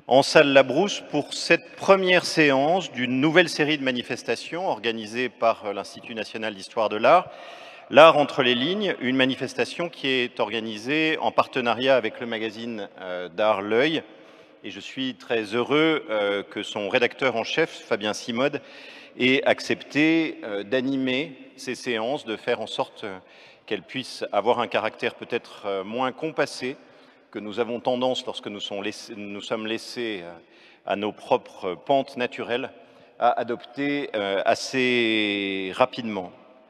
en salle Labrousse pour cette première séance d'une nouvelle série de manifestations organisée par l'Institut national d'histoire de l'art. L'Art entre les lignes, une manifestation qui est organisée en partenariat avec le magazine d'art L'Œil. Et je suis très heureux que son rédacteur en chef, Fabien Simode, ait accepté d'animer ces séances, de faire en sorte qu'elles puissent avoir un caractère peut-être moins compassé que nous avons tendance, lorsque nous sommes laissés à nos propres pentes naturelles, à adopter assez rapidement.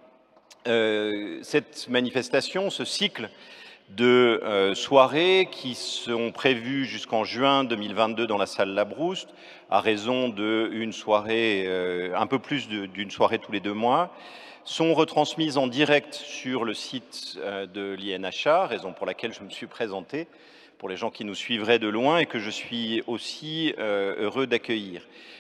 Cette manifestation, ce cycle de soirées qui sont prévues jusqu'en juin 2022 dans la salle Labrousse, à raison d'une soirée, un peu plus d'une soirée tous les 2 mois, sont retransmises en direct sur le site de l'INHA, raison pour laquelle je me suis présenté, pour les gens qui nous suivraient de loin et que je suis aussi heureux d'accueillir.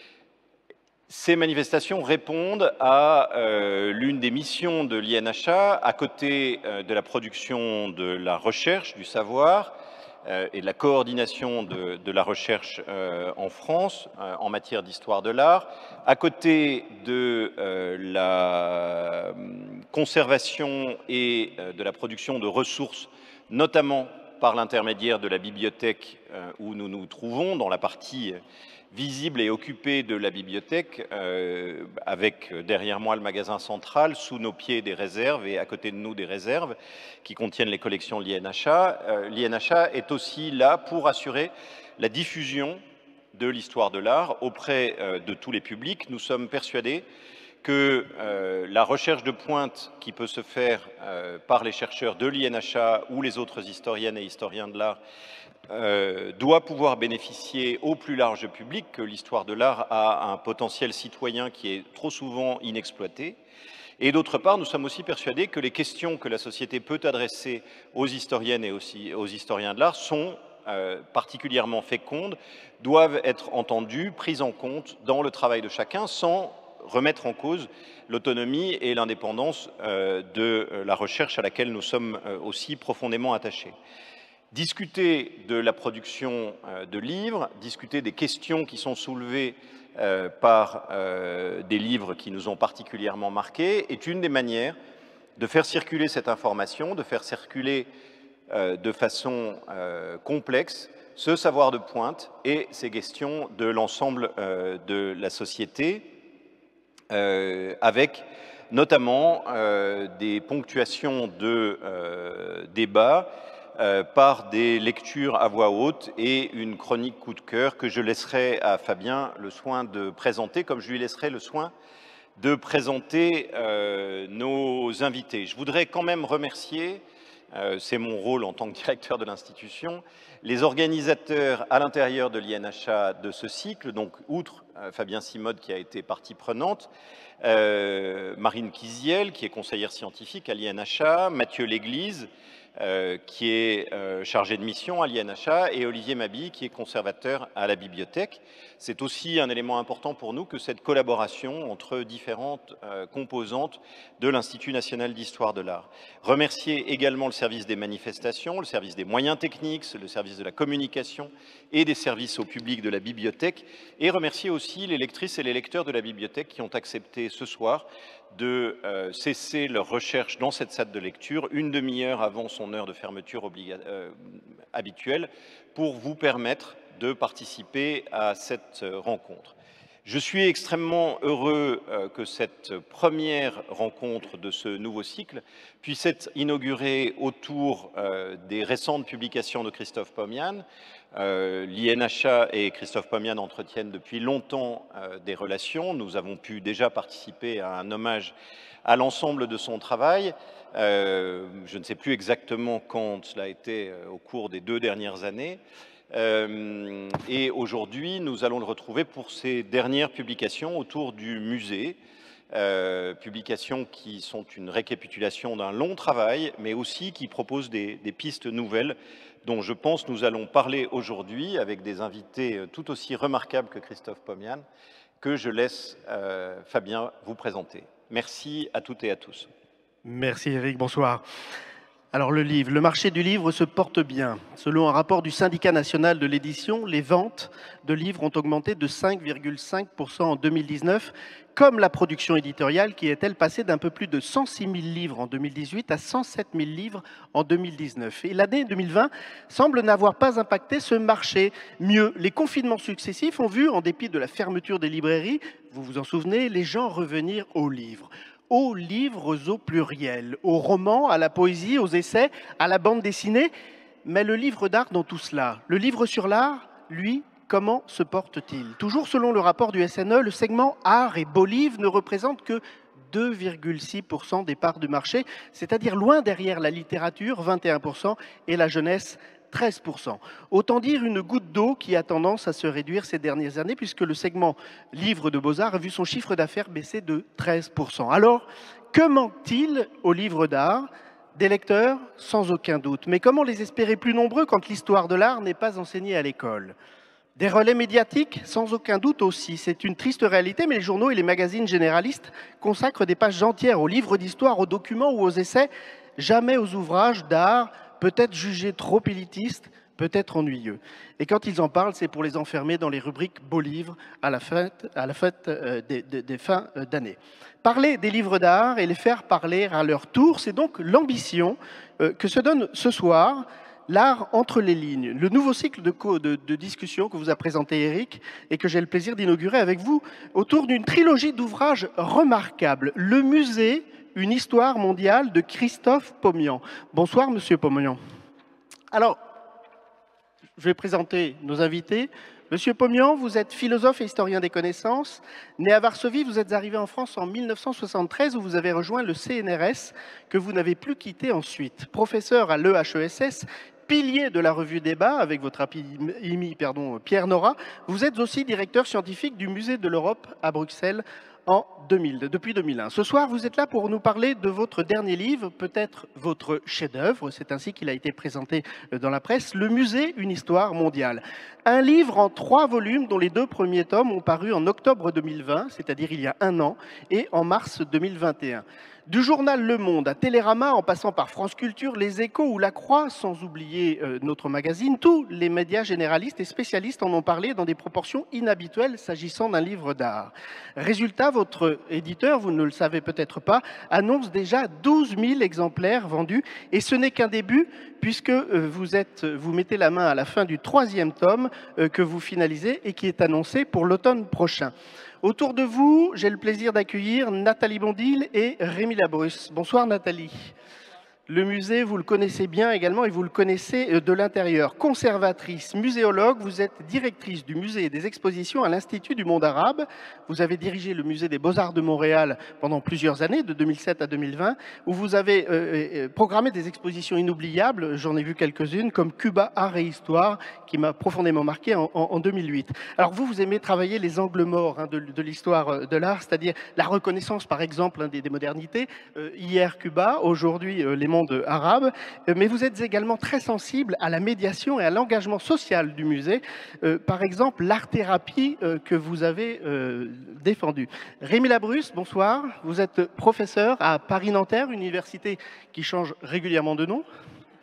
Ces manifestations répondent à l'une des missions de l'INHA, à côté de la production de la recherche, du savoir et de la coordination de la recherche en France en matière d'histoire de l'art, à côté de la conservation et de la production de ressources, notamment par l'intermédiaire de la bibliothèque où nous nous trouvons, dans la partie visible et occupée de la bibliothèque, avec derrière moi le magasin central, sous nos pieds des réserves et à côté de nous des réserves qui contiennent les collections de l'INHA. L'INHA est aussi là pour assurer la diffusion de l'histoire de l'art auprès de tous les publics. Nous sommes persuadés que la recherche de pointe qui peut se faire par les chercheurs de l'INHA ou les autres historiennes et historiens de l'art doit pouvoir bénéficier au plus large public, que l'histoire de l'art a un potentiel citoyen qui est trop souvent inexploité. Et d'autre part, nous sommes aussi persuadés que les questions que la société peut adresser aux historiennes et aussi aux historiens de l'art sont particulièrement fécondes, doivent être entendues, prises en compte dans le travail de chacun, sans remettre en cause l'autonomie et l'indépendance de la recherche à laquelle nous sommes aussi profondément attachés. Discuter de la production de livres, discuter des questions qui sont soulevées par des livres qui nous ont particulièrement marqués est une des manières de faire circuler cette information, de faire circuler de façon complexe ce savoir de pointe et ces questions de l'ensemble de la société, avec notamment des ponctuations de débats par des lectures à voix haute et une chronique coup de cœur que je laisserai à Fabien le soin de présenter, comme je lui laisserai le soin de présenter nos invités. Je voudrais quand même remercier, c'est mon rôle en tant que directeur de l'institution, les organisateurs à l'intérieur de l'INHA de ce cycle, donc outre Fabien Simode qui a été partie prenante, Marine Kiziel qui est conseillère scientifique à l'INHA, Mathieu Léglise qui est chargé de mission à l'INHA et Olivier Mabille qui est conservateur à la bibliothèque. C'est aussi un élément important pour nous que cette collaboration entre différentes composantes de l'Institut national d'histoire de l'art. Remercier également le service des manifestations, le service des moyens techniques, le service de la communication et des services au public de la bibliothèque et remercier aussi les lectrices et les lecteurs de la bibliothèque qui ont accepté ce soir de cesser leur recherche dans cette salle de lecture une demi-heure avant son heure de fermeture habituelle pour vous permettre de participer à cette rencontre. Je suis extrêmement heureux que cette première rencontre de ce nouveau cycle puisse être inaugurée autour des récentes publications de Christophe Pomian. L'INHA et Christophe Pomian entretiennent depuis longtemps des relations. Nous avons pu déjà participer à un hommage à l'ensemble de son travail. Je ne sais plus exactement quand cela a été au cours des 2 dernières années. Et aujourd'hui, nous allons le retrouver pour ses dernières publications autour du musée, publications qui sont une récapitulation d'un long travail, mais aussi qui proposent des pistes nouvelles dont je pense nous allons parler aujourd'hui avec des invités tout aussi remarquables que Christophe Pomian, que je laisse Fabien vous présenter. Merci à toutes et à tous. Merci Eric, bonsoir. Alors le marché du livre se porte bien. Selon un rapport du Syndicat national de l'édition, les ventes de livres ont augmenté de 5,5% en 2019, comme la production éditoriale qui est, elle, passée d'un peu plus de 106 000 livres en 2018 à 107 000 livres en 2019. Et l'année 2020 semble n'avoir pas impacté ce marché. Mieux, les confinements successifs ont vu, en dépit de la fermeture des librairies, vous vous en souvenez, les gens revenir aux livres au pluriel, aux romans, à la poésie, aux essais, à la bande dessinée. Mais le livre d'art dans tout cela, le livre sur l'art, lui, comment se porte-t-il? Toujours selon le rapport du SNE, le segment art et beaux livres ne représente que 2,6% des parts du marché, c'est-à-dire loin derrière la littérature, 21%, et la jeunesse, 13%. Autant dire une goutte d'eau qui a tendance à se réduire ces dernières années, puisque le segment livre de Beaux-Arts a vu son chiffre d'affaires baisser de 13%. Alors, que manque-t-il aux livres d'art? Des lecteurs, sans aucun doute. Mais comment les espérer plus nombreux quand l'histoire de l'art n'est pas enseignée à l'école? Des relais médiatiques, sans aucun doute aussi. C'est une triste réalité, mais les journaux et les magazines généralistes consacrent des pages entières aux livres d'histoire, aux documents ou aux essais, jamais aux ouvrages d'art, peut-être jugés trop élitistes, peut-être ennuyeux. Et quand ils en parlent, c'est pour les enfermer dans les rubriques beaux livres à la fête des fins d'année. Parler des livres d'art et les faire parler à leur tour, c'est donc l'ambition que se donne ce soir l'art entre les lignes, le nouveau cycle de discussion que vous a présenté Éric et que j'ai le plaisir d'inaugurer avec vous autour d'une trilogie d'ouvrages remarquables. Le musée, une histoire mondiale de Christophe Pommian. Bonsoir, Monsieur Pommian. Alors, je vais présenter nos invités. Monsieur Pommian, vous êtes philosophe et historien des connaissances. Né à Varsovie, vous êtes arrivé en France en 1973 où vous avez rejoint le CNRS que vous n'avez plus quitté ensuite. Professeur à l'EHESS, pilier de la revue Débat avec votre ami Pierre Nora, vous êtes aussi directeur scientifique du Musée de l'Europe à Bruxelles depuis 2001. Ce soir, vous êtes là pour nous parler de votre dernier livre, peut-être votre chef-d'œuvre, c'est ainsi qu'il a été présenté dans la presse, Le Musée, une histoire mondiale. Un livre en 3 volumes dont les 2 premiers tomes ont paru en octobre 2020, c'est-à-dire il y a 1 an, et en mars 2021. Du journal Le Monde à Télérama, en passant par France Culture, Les Échos ou La Croix, sans oublier notre magazine, tous les médias généralistes et spécialistes en ont parlé dans des proportions inhabituelles s'agissant d'un livre d'art. Résultat, votre éditeur, vous ne le savez peut-être pas, annonce déjà 12 000 exemplaires vendus, et ce n'est qu'un début, puisque vous mettez la main à la fin du 3e tome que vous finalisez et qui est annoncé pour l'automne prochain. Autour de vous, j'ai le plaisir d'accueillir Nathalie Bondil et Rémi Labrusse. Bonsoir Nathalie. Le musée, vous le connaissez bien également et vous le connaissez de l'intérieur. Conservatrice, muséologue, vous êtes directrice du musée et des expositions à l'Institut du monde arabe. Vous avez dirigé le musée des Beaux-Arts de Montréal pendant plusieurs années, de 2007 à 2020, où vous avez programmé des expositions inoubliables, j'en ai vu quelques-unes, comme Cuba, Art et Histoire, qui m'a profondément marqué en 2008. Alors vous aimez travailler les angles morts de l'histoire de l'art, c'est-à-dire la reconnaissance, par exemple, des modernités. Hier Cuba, aujourd'hui les monde arabe, mais vous êtes également très sensible à la médiation et à l'engagement social du musée, par exemple l'art-thérapie que vous avez défendue. Rémi Labrusse, bonsoir. Vous êtes professeur à Paris-Nanterre, université qui change régulièrement de nom.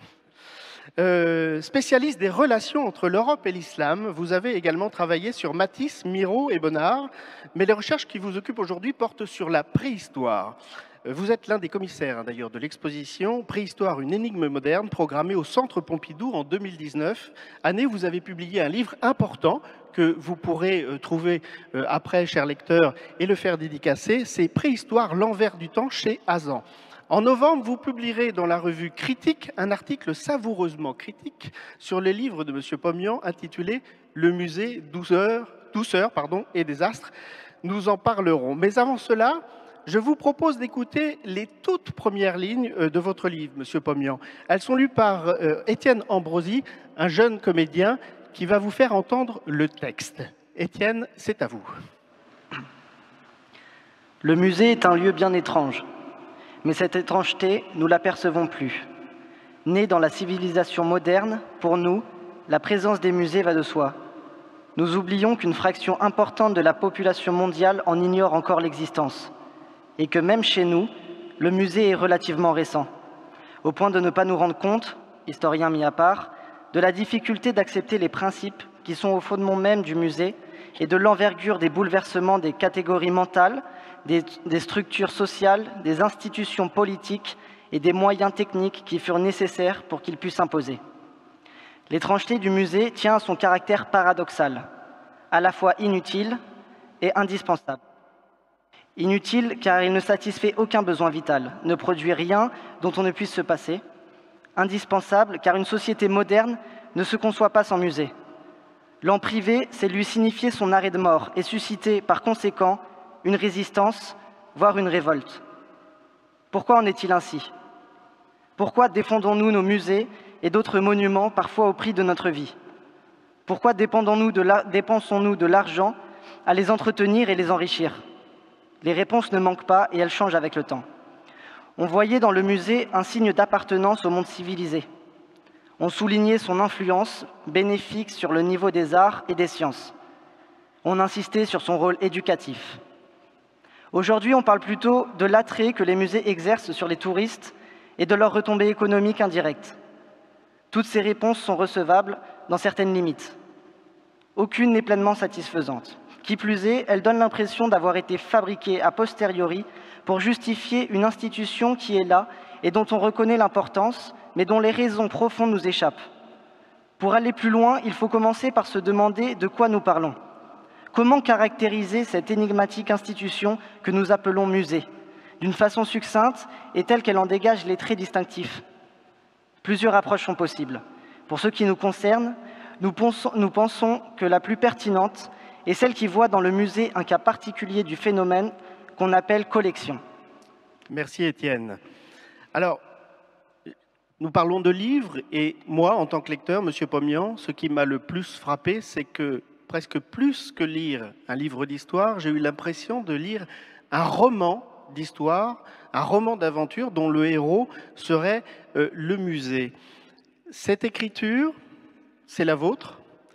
Spécialiste des relations entre l'Europe et l'islam, vous avez également travaillé sur Matisse, Miro et Bonnard, mais les recherches qui vous occupent aujourd'hui portent sur la préhistoire. Vous êtes l'un des commissaires d'ailleurs de l'exposition Préhistoire, une énigme moderne, programmée au Centre Pompidou en 2019, année où vous avez publié un livre important que vous pourrez trouver après, chers lecteurs, et le faire dédicacer, c'est Préhistoire, l'envers du temps chez Azan. En novembre, vous publierez dans la revue Critique un article savoureusement critique sur les livres de M. Pommian intitulé « Le musée douceur et désastre ». Nous en parlerons. Mais avant cela, je vous propose d'écouter les toutes premières lignes de votre livre, M. Pommian. Elles sont lues par Étienne Ambrosi, un jeune comédien qui va vous faire entendre le texte. Étienne, c'est à vous. Le musée est un lieu bien étrange, mais cette étrangeté, nous ne l'apercevons plus. Né dans la civilisation moderne, pour nous, la présence des musées va de soi. Nous oublions qu'une fraction importante de la population mondiale en ignore encore l'existence, et que même chez nous, le musée est relativement récent. au point de ne pas nous rendre compte, historiens mis à part, de la difficulté d'accepter les principes qui sont au fondement même du musée et de l'envergure des bouleversements des catégories mentales, des structures sociales, des institutions politiques et des moyens techniques qui furent nécessaires pour qu'il puisse s'imposer. L'étrangeté du musée tient à son caractère paradoxal, à la fois inutile et indispensable. Inutile car il ne satisfait aucun besoin vital, ne produit rien dont on ne puisse se passer. Indispensable car une société moderne ne se conçoit pas sans musée. L'en priver, c'est lui signifier son arrêt de mort et susciter par conséquent une résistance, voire une révolte. Pourquoi en est-il ainsi? Pourquoi défendons-nous nos musées et d'autres monuments parfois au prix de notre vie? Pourquoi dépensons-nous de l'argent à les entretenir et les enrichir? Les réponses ne manquent pas et elles changent avec le temps. On voyait dans le musée un signe d'appartenance au monde civilisé. On soulignait son influence bénéfique sur le niveau des arts et des sciences. On insistait sur son rôle éducatif. Aujourd'hui, on parle plutôt de l'attrait que les musées exercent sur les touristes et de leurs retombées économiques indirectes. Toutes ces réponses sont recevables dans certaines limites. Aucune n'est pleinement satisfaisante. Qui plus est, elles donnent l'impression d'avoir été fabriquées a posteriori pour justifier une institution qui est là et dont on reconnaît l'importance, mais dont les raisons profondes nous échappent. Pour aller plus loin, il faut commencer par se demander de quoi nous parlons. Comment caractériser cette énigmatique institution que nous appelons musée, d'une façon succincte et telle qu'elle en dégage les traits distinctifs? Plusieurs approches sont possibles. Pour ce qui nous concerne, nous pensons que la plus pertinente est celle qui voit dans le musée un cas particulier du phénomène qu'on appelle collection. Merci Étienne. Alors, nous parlons de livres et moi, en tant que lecteur, Monsieur Pomian, ce qui m'a le plus frappé, c'est que presque plus que lire un livre d'histoire, j'ai eu l'impression de lire un roman d'histoire, un roman d'aventure dont le héros serait le musée. Cette écriture, c'est la vôtre.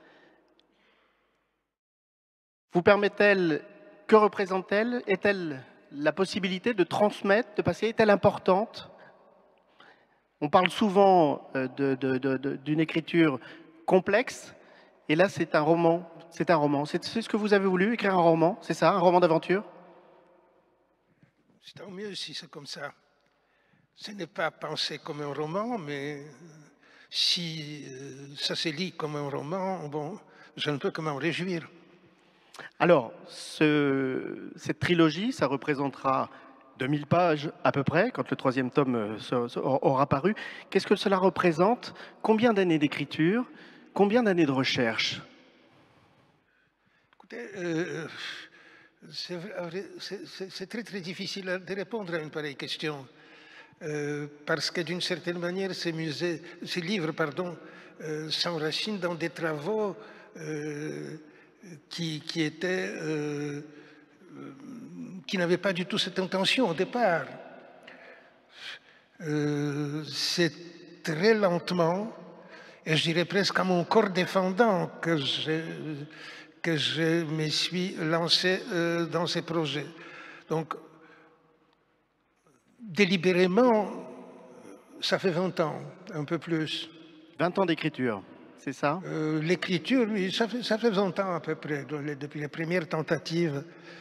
Vous permet-elle, que représente-t-elle? Est-elle la possibilité de transmettre, de passer? Est-elle importante? On parle souvent d'une écriture complexe, et là c'est un roman. C'est un roman. C'est ce que vous avez voulu, écrire un roman, c'est ça, un roman d'aventure? C'est tant mieux si c'est comme ça. Ce n'est pas pensé comme un roman, mais si ça se lit comme un roman, bon, je ne peux que m'en réjouir. Alors, cette trilogie, ça représentera 2000 pages à peu près, quand le troisième tome aura paru. Qu'est-ce que cela représente? Combien d'années d'écriture? Combien d'années de recherche? Écoutez, c'est très très difficile de répondre à une pareille question, parce que d'une certaine manière, ces livres s'enracinent dans des travaux qui n'avaient pas du tout cette intention au départ. C'est très lentement, et je dirais presque à mon corps défendant, que je me suis lancé dans ces projets. Donc, délibérément, ça fait 20 ans, un peu plus. 20 ans d'écriture, c'est ça? L'écriture, oui, ça fait 20 ans à peu près, depuis les premières tentatives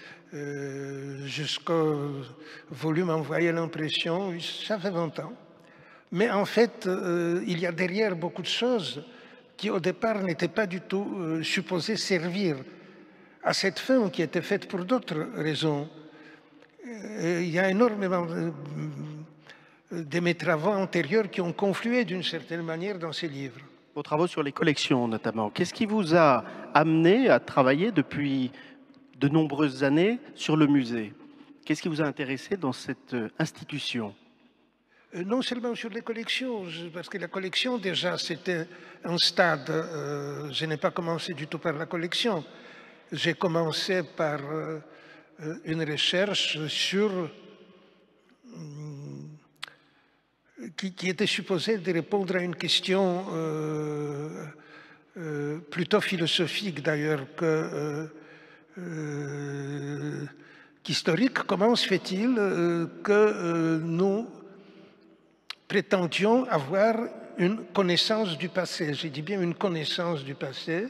jusqu'au volume envoyé l'impression, oui, ça fait 20 ans. Mais en fait, il y a derrière beaucoup de choses qui au départ n'étaient pas du tout supposées servir à cette fin qui était faite pour d'autres raisons. Il y a énormément de mes travaux antérieurs qui ont conflué d'une certaine manière dans ces livres. Vos travaux sur les collections notamment. Qu'est-ce qui vous a amené à travailler depuis de nombreuses années sur le musée? Qu'est-ce qui vous a intéressé dans cette institution? Non seulement sur les collections, parce que la collection déjà c'était un stade, je n'ai pas commencé du tout par la collection, j'ai commencé par une recherche sur qui était supposée de répondre à une question plutôt philosophique d'ailleurs qu'historique. Comment se fait-il que nous prétendions avoir une connaissance du passé. Je dis bien une connaissance du passé.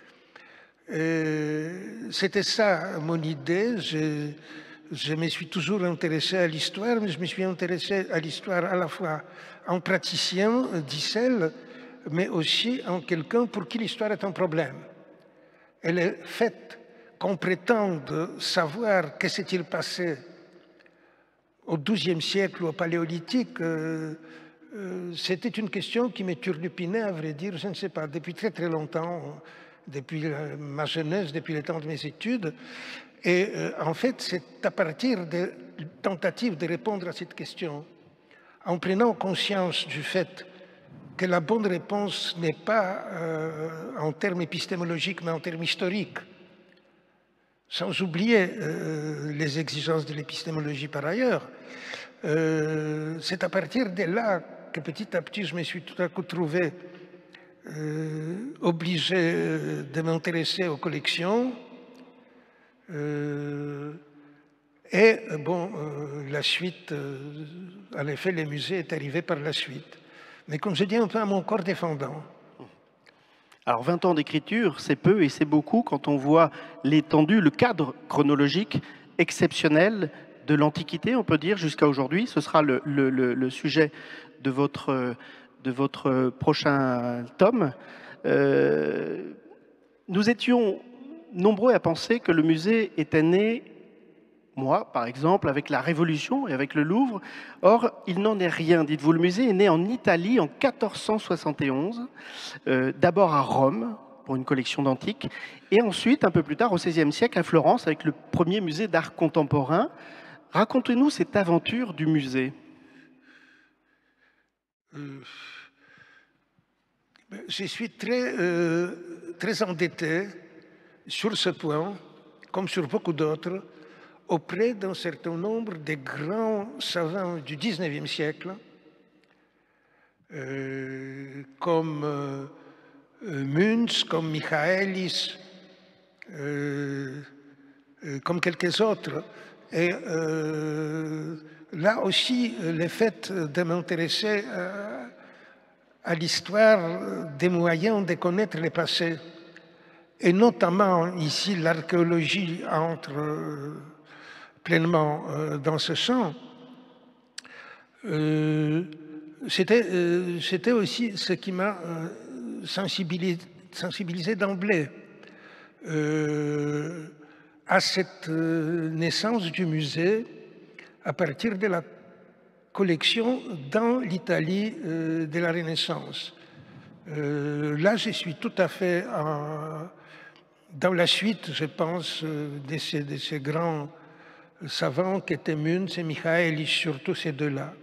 C'était ça mon idée. Je me suis toujours intéressé à l'histoire, mais je me suis intéressé à l'histoire à la fois en praticien d'Issel, mais aussi en quelqu'un pour qui l'histoire est un problème. Et le fait qu'on prétende savoir que s'est-il passé au XIIe siècle ou au Paléolithique, c'était une question qui me turlupinait, à vrai dire, je ne sais pas, depuis très très longtemps, depuis ma jeunesse, depuis le temps de mes études. Et en fait, c'est à partir de tentatives de répondre à cette question, en prenant conscience du fait que la bonne réponse n'est pas en termes épistémologiques, mais en termes historiques, sans oublier les exigences de l'épistémologie par ailleurs. C'est à partir de là que petit à petit, je me suis tout à coup trouvé obligé de m'intéresser aux collections. Et bon, la suite, en effet, les musées est arrivé par la suite. Mais comme je dis, un peu à mon corps défendant. Alors 20 ans d'écriture, c'est peu et c'est beaucoup quand on voit l'étendue, le cadre chronologique exceptionnel de l'Antiquité, on peut dire, jusqu'à aujourd'hui. Ce sera le sujet de votre prochain tome. Nous étions nombreux à penser que le musée était né, moi par exemple, avec la Révolution et avec le Louvre. Or, il n'en est rien, dites-vous. Le musée est né en Italie en 1471, d'abord à Rome, pour une collection d'antiques, et ensuite, un peu plus tard, au XVIe siècle, à Florence, avec le premier musée d'art contemporain. Racontez-nous cette aventure du musée. Je suis très endetté sur ce point, comme sur beaucoup d'autres, auprès d'un certain nombre de grands savants du XIXe siècle, comme Münz, comme Michaelis, comme quelques autres. Et là aussi, le fait de m'intéresser à l'histoire des moyens de connaître le passé, et notamment ici l'archéologie entre pleinement dans ce champ, c'était aussi ce qui m'a sensibilisé d'emblée à cette naissance du musée à partir de la collection dans l'Italie de la Renaissance. Là, je suis tout à fait dans la suite, je pense, de ces grands savants qui étaient Münz et Michaelis, surtout ces deux-là.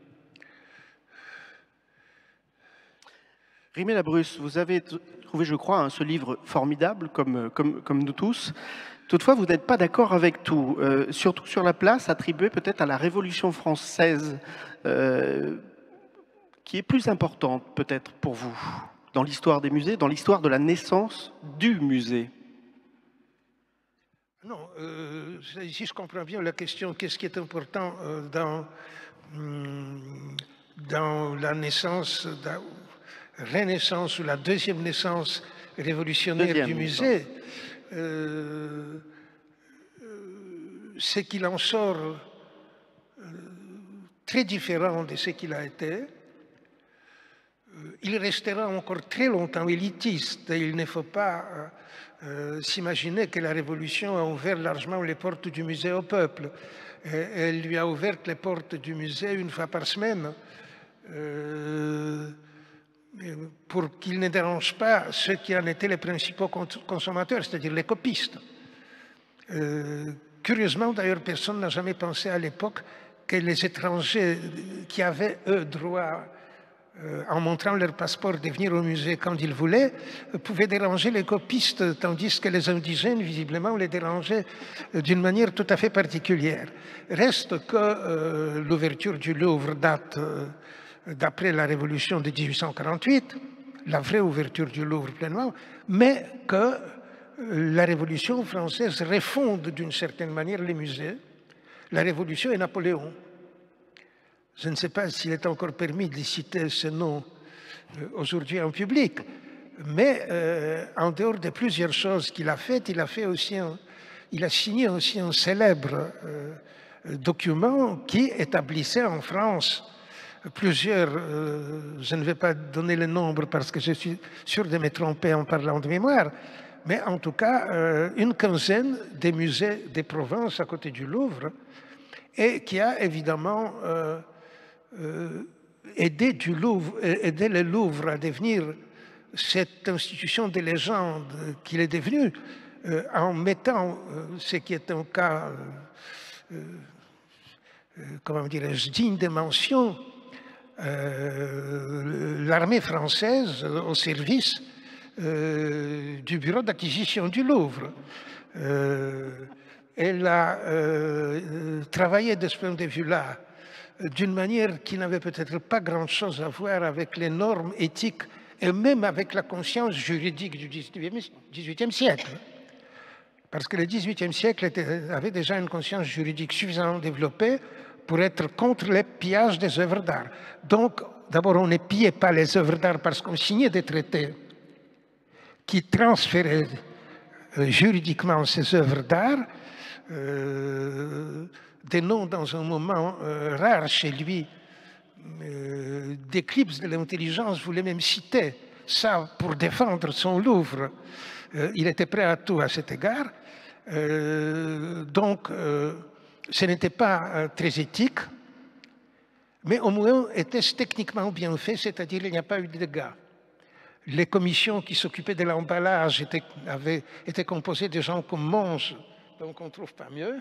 Rimé Labrusse, vous avez trouvé, je crois, ce livre formidable, comme nous tous. Toutefois, vous n'êtes pas d'accord avec tout, surtout sur la place attribuée peut-être à la Révolution française, qui est plus importante peut-être pour vous, dans l'histoire des musées, dans l'histoire de la naissance du musée. Non, si je comprends bien la question, qu'est-ce qui est important dans la naissance, la renaissance ou la deuxième naissance révolutionnaire du musée, c'est qu'il en sort très différent de ce qu'il a été. Il restera encore très longtemps élitiste. Il ne faut pas s'imaginer que la Révolution a ouvert largement les portes du musée au peuple. Elle lui a ouvert les portes du musée une fois par semaine pour qu'il ne dérange pas ceux qui en étaient les principaux consommateurs, c'est-à-dire les copistes. Curieusement, d'ailleurs, personne n'a jamais pensé à l'époque que les étrangers qui avaient, eux, droit, en montrant leur passeport, de venir au musée quand ils voulaient, pouvaient déranger les copistes, tandis que les indigènes, visiblement, les dérangeaient d'une manière tout à fait particulière. Reste que l'ouverture du Louvre date d'après la Révolution de 1848, la vraie ouverture du Louvre pleinement, mais que la Révolution française refonde d'une certaine manière les musées. La Révolution et Napoléon. Je ne sais pas s'il est encore permis de citer ce nom aujourd'hui en public, mais en dehors de plusieurs choses qu'il a faites, il a signé aussi un célèbre document qui établissait en France plusieurs, je ne vais pas donner le nombre parce que je suis sûr de me tromper en parlant de mémoire, mais en tout cas une quinzaine des musées de Provence à côté du Louvre, et qui a évidemment aidé le Louvre à devenir cette institution de légende qu'il est devenu, en mettant ce qui est un cas, comment dirais-je, digne de mention, l'armée française au service du bureau d'acquisition du Louvre. Elle a travaillé de ce point de vue-là d'une manière qui n'avait peut-être pas grand-chose à voir avec les normes éthiques et même avec la conscience juridique du XVIIIe siècle. Parce que le XVIIIe siècle avait déjà une conscience juridique suffisamment développée pour être contre les pillages des œuvres d'art. Donc, d'abord, on ne pillait pas les œuvres d'art parce qu'on signait des traités qui transféraient juridiquement ces œuvres d'art, des noms dans un moment rare chez lui, d'éclipse de l'intelligence, voulait même citer ça pour défendre son Louvre. Il était prêt à tout à cet égard. Donc, ce n'était pas très éthique, mais au moins était-ce techniquement bien fait, c'est-à-dire qu'il n'y a pas eu de dégâts. Les commissions qui s'occupaient de l'emballage étaient composées de gens comme Monge, donc on ne trouve pas mieux.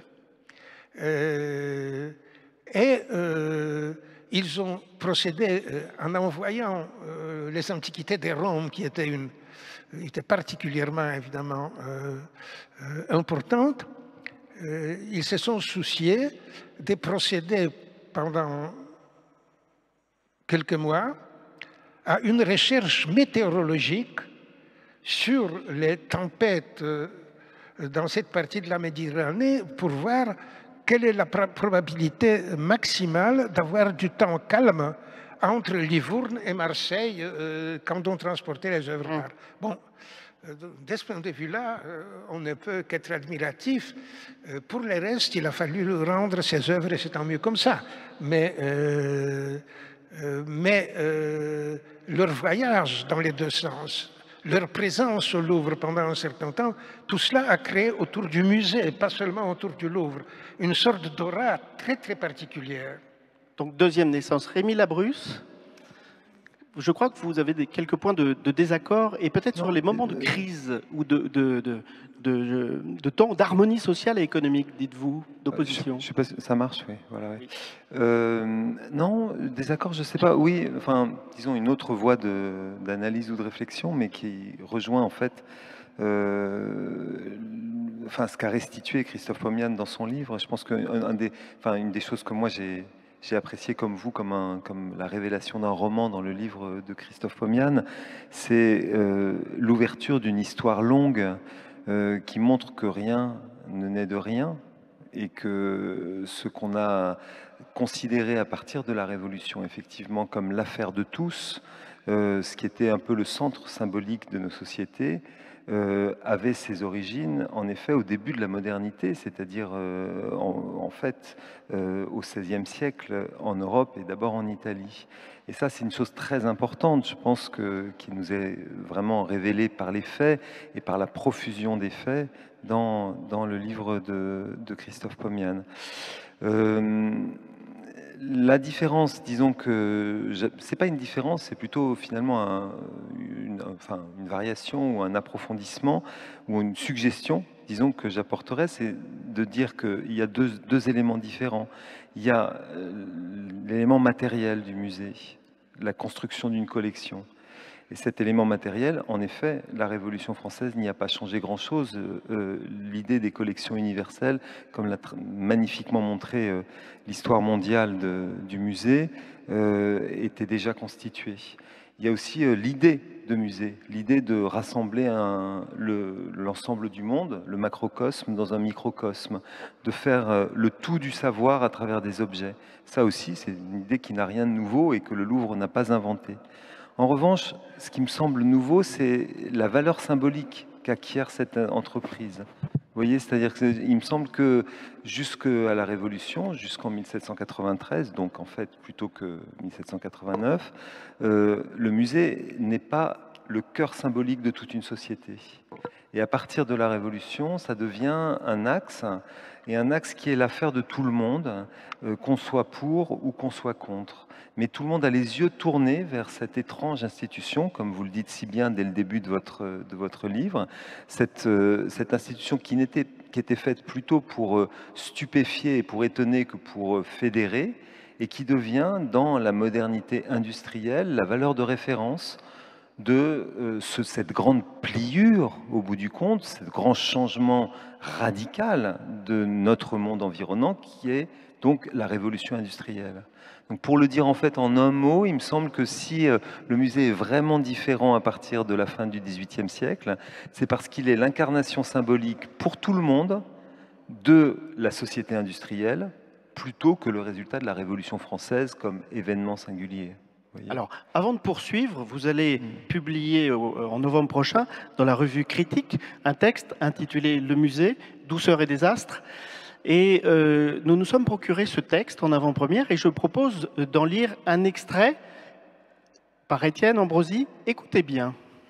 Ils ont procédé en envoyant les antiquités de Rome, qui étaient particulièrement, évidemment, importantes. Ils se sont souciés de procéder pendant quelques mois à une recherche météorologique sur les tempêtes dans cette partie de la Méditerranée pour voir quelle est la probabilité maximale d'avoir du temps calme entre Livourne et Marseille quand on transportait les œuvres d'art. Bon, de ce point de vue-là, on ne peut qu'être admiratif. Pour le reste, il a fallu rendre ses œuvres et c'est tant mieux comme ça. Mais leur voyage dans les deux sens, leur présence au Louvre pendant un certain temps, tout cela a créé autour du musée, pas seulement autour du Louvre, une sorte d'aura très très particulière. Donc deuxième naissance, Rémi Labrusse. Je crois que vous avez quelques points de désaccord et peut-être sur les moments de crise ou de temps d'harmonie sociale et économique, dites-vous, d'opposition. Je sais pas si ça marche, oui. Voilà, oui. Non, désaccord, je ne sais pas. Oui, enfin, disons une autre voie d'analyse ou de réflexion, mais qui rejoint en fait ce qu'a restitué Christophe Pomian dans son livre. Je pense qu'une des choses que moi j'ai apprécié comme vous, comme la révélation d'un roman dans le livre de Christophe Pomian, c'est l'ouverture d'une histoire longue qui montre que rien ne naît de rien et que ce qu'on a considéré à partir de la Révolution, effectivement, comme l'affaire de tous, ce qui était un peu le centre symbolique de nos sociétés, avait ses origines, en effet, au début de la modernité, c'est-à-dire en fait au XVIe siècle en Europe et d'abord en Italie. Et ça, c'est une chose très importante, je pense, qui nous est vraiment révélée par les faits et par la profusion des faits dans le livre de Christophe Pomian. La différence, disons que c'est pas une différence, c'est plutôt finalement une variation ou un approfondissement ou une suggestion, disons, que j'apporterais, c'est de dire qu'il y a deux éléments différents. Il y a l'élément matériel du musée, la construction d'une collection. Et cet élément matériel, en effet, la Révolution française n'y a pas changé grand-chose. L'idée des collections universelles, comme l'a magnifiquement montré l'histoire mondiale du musée, était déjà constituée. Il y a aussi l'idée de musée, l'idée de rassembler l'ensemble du monde, le macrocosme dans un microcosme, de faire le tout du savoir à travers des objets. Ça aussi, c'est une idée qui n'a rien de nouveau et que le Louvre n'a pas inventé. En revanche, ce qui me semble nouveau, c'est la valeur symbolique qu'acquiert cette entreprise. Vous voyez, c'est-à-dire qu'il me semble que jusqu'à la Révolution, jusqu'en 1793, donc en fait plutôt que 1789, le musée n'est pas le cœur symbolique de toute une société. Et à partir de la Révolution, ça devient un axe, et un axe qui est l'affaire de tout le monde, qu'on soit pour ou qu'on soit contre. Mais tout le monde a les yeux tournés vers cette étrange institution, comme vous le dites si bien dès le début de votre livre, cette institution qui était faite plutôt pour stupéfier et pour étonner que pour fédérer, et qui devient, dans la modernité industrielle, la valeur de référence de cette grande pliure, au bout du compte, ce grand changement radical de notre monde environnant, qui est donc la révolution industrielle. Donc pour le dire en fait en un mot, il me semble que si le musée est vraiment différent à partir de la fin du XVIIIe siècle, c'est parce qu'il est l'incarnation symbolique pour tout le monde de la société industrielle, plutôt que le résultat de la Révolution française comme événement singulier. Alors, avant de poursuivre, vous allez publier en novembre prochain, dans la revue Critique, un texte intitulé « Le musée, douceur et désastre ». Et nous nous sommes procuré ce texte en avant-première et je propose d'en lire un extrait par Étienne Ambrosi. Écoutez bien.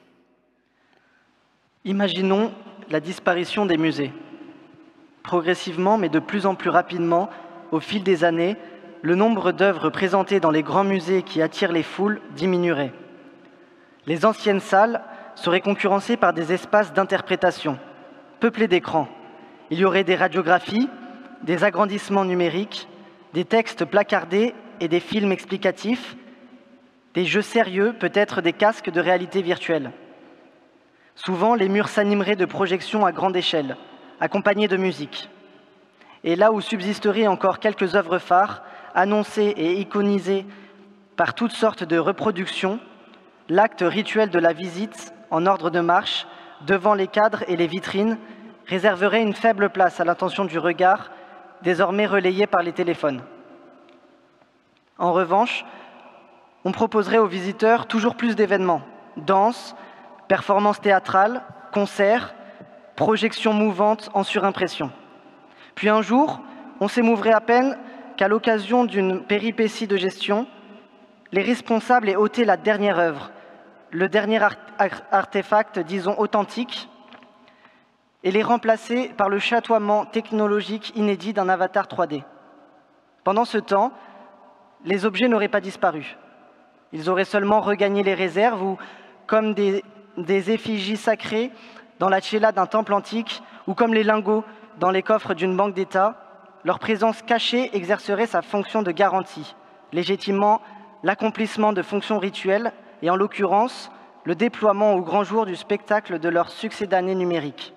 Imaginons la disparition des musées. Progressivement, mais de plus en plus rapidement, au fil des années, le nombre d'œuvres présentées dans les grands musées qui attirent les foules diminuerait. Les anciennes salles seraient concurrencées par des espaces d'interprétation, peuplés d'écrans. Il y aurait des radiographies, des agrandissements numériques, des textes placardés et des films explicatifs, des jeux sérieux, peut-être des casques de réalité virtuelle. Souvent, les murs s'animeraient de projections à grande échelle, accompagnées de musique. Et là où subsisteraient encore quelques œuvres phares, annoncées et iconisées par toutes sortes de reproductions, l'acte rituel de la visite, en ordre de marche, devant les cadres et les vitrines, réserverait une faible place à l'attention du regard, désormais relayé par les téléphones. En revanche, on proposerait aux visiteurs toujours plus d'événements, danse, performances théâtrales, concerts, projections mouvantes en surimpression. Puis un jour, on s'émouvrait à peine qu'à l'occasion d'une péripétie de gestion, les responsables aient ôté la dernière œuvre, le dernier artefact, disons, authentique, et les remplacé par le chatoiement technologique inédit d'un avatar 3D. Pendant ce temps, les objets n'auraient pas disparu. Ils auraient seulement regagné les réserves ou, comme des effigies sacrées dans la chela d'un temple antique ou comme les lingots dans les coffres d'une banque d'État, leur présence cachée exercerait sa fonction de garantie, légitimement l'accomplissement de fonctions rituelles et, en l'occurrence, le déploiement au grand jour du spectacle de leur succédané numérique.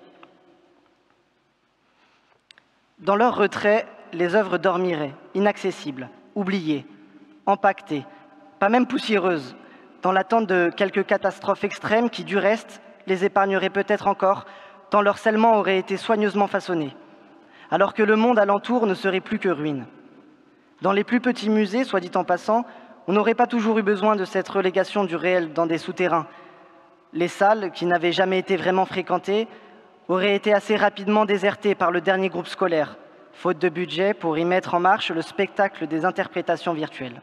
Dans leur retrait, les œuvres dormiraient, inaccessibles, oubliées, empaquetées, pas même poussiéreuses, dans l'attente de quelques catastrophes extrêmes qui, du reste, les épargneraient peut-être encore, tant leur scellement aurait été soigneusement façonné, alors que le monde alentour ne serait plus que ruine. Dans les plus petits musées, soit dit en passant, on n'aurait pas toujours eu besoin de cette relégation du réel dans des souterrains. Les salles, qui n'avaient jamais été vraiment fréquentées, auraient été assez rapidement désertées par le dernier groupe scolaire, faute de budget pour y mettre en marche le spectacle des interprétations virtuelles.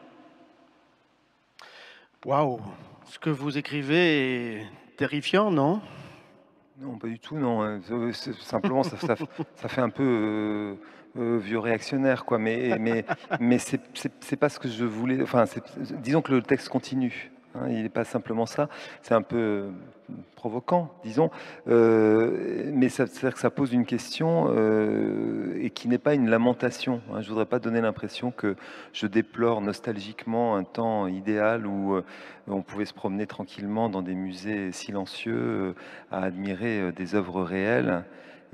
Waouh! Ce que vous écrivez est terrifiant, non? Non, pas du tout, non. Simplement, ça fait un peu vieux réactionnaire, quoi. Mais c'est pas ce que je voulais. Enfin, disons que le texte continue. Hein, il n'est pas simplement ça. C'est un peu provoquant, disons. Mais c'est-à-dire que ça pose une question et qui n'est pas une lamentation. Hein. Je voudrais pas donner l'impression que je déplore nostalgiquement un temps idéal où on pouvait se promener tranquillement dans des musées silencieux à admirer des œuvres réelles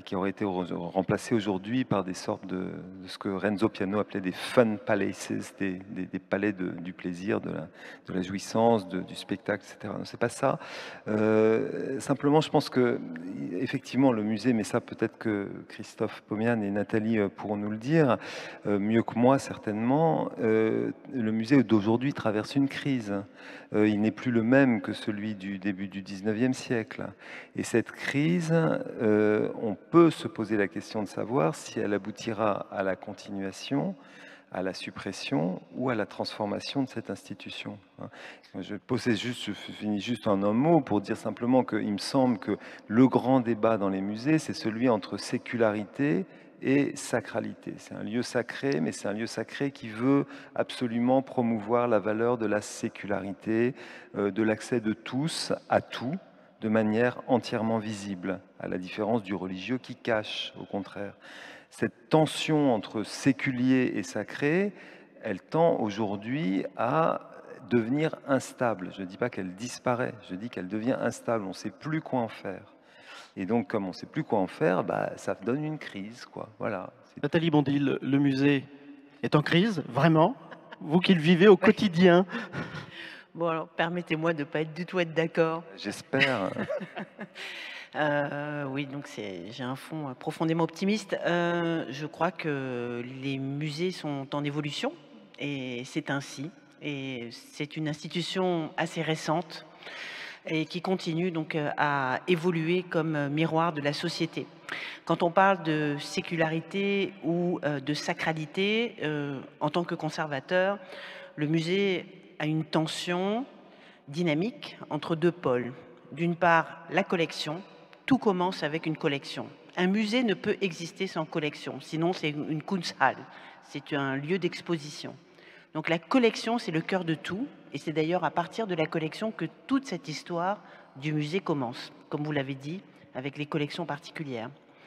et qui auraient été remplacés aujourd'hui par des sortes de ce que Renzo Piano appelait des fun palaces, des palais du plaisir, de la jouissance, du spectacle, etc. C'est pas ça. Simplement, je pense que effectivement le musée, mais ça peut-être que Christophe Pomian et Nathalie pourront nous le dire mieux que moi certainement, le musée d'aujourd'hui traverse une crise. Il n'est plus le même que celui du début du 19e siècle. Et cette crise, on peut se poser la question de savoir si elle aboutira à la continuation, à la suppression ou à la transformation de cette institution. Je finis juste en un mot pour dire simplement qu'il me semble que le grand débat dans les musées, c'est celui entre sécularité et sacralité. C'est un lieu sacré, mais c'est un lieu sacré qui veut absolument promouvoir la valeur de la sécularité, de l'accès de tous à tout, de manière entièrement visible, à la différence du religieux qui cache, au contraire. Cette tension entre séculier et sacré, elle tend aujourd'hui à devenir instable. Je ne dis pas qu'elle disparaît, je dis qu'elle devient instable. On ne sait plus quoi en faire. Et donc, comme on ne sait plus quoi en faire, ça donne une crise, quoi. Voilà. Nathalie Bondil, le musée est en crise, vraiment? Vous qui le vivez au quotidien. Bon, alors, permettez-moi de ne pas être du tout d'accord. J'espère. Oui, donc j'ai un fond profondément optimiste. Je crois que les musées sont en évolution, et c'est ainsi. Et c'est une institution assez récente, et qui continue donc à évoluer comme miroir de la société. Quand on parle de sécularité ou de sacralité, en tant que conservateur, le musée a une tension dynamique entre deux pôles. D'une part, la collection. Tout commence avec une collection. Un musée ne peut exister sans collection, sinon c'est une Kunsthalle, c'est un lieu d'exposition. Donc la collection, c'est le cœur de tout, et c'est d'ailleurs à partir de la collection que toute cette histoire du musée commence, comme vous l'avez dit, avec les collections particulières.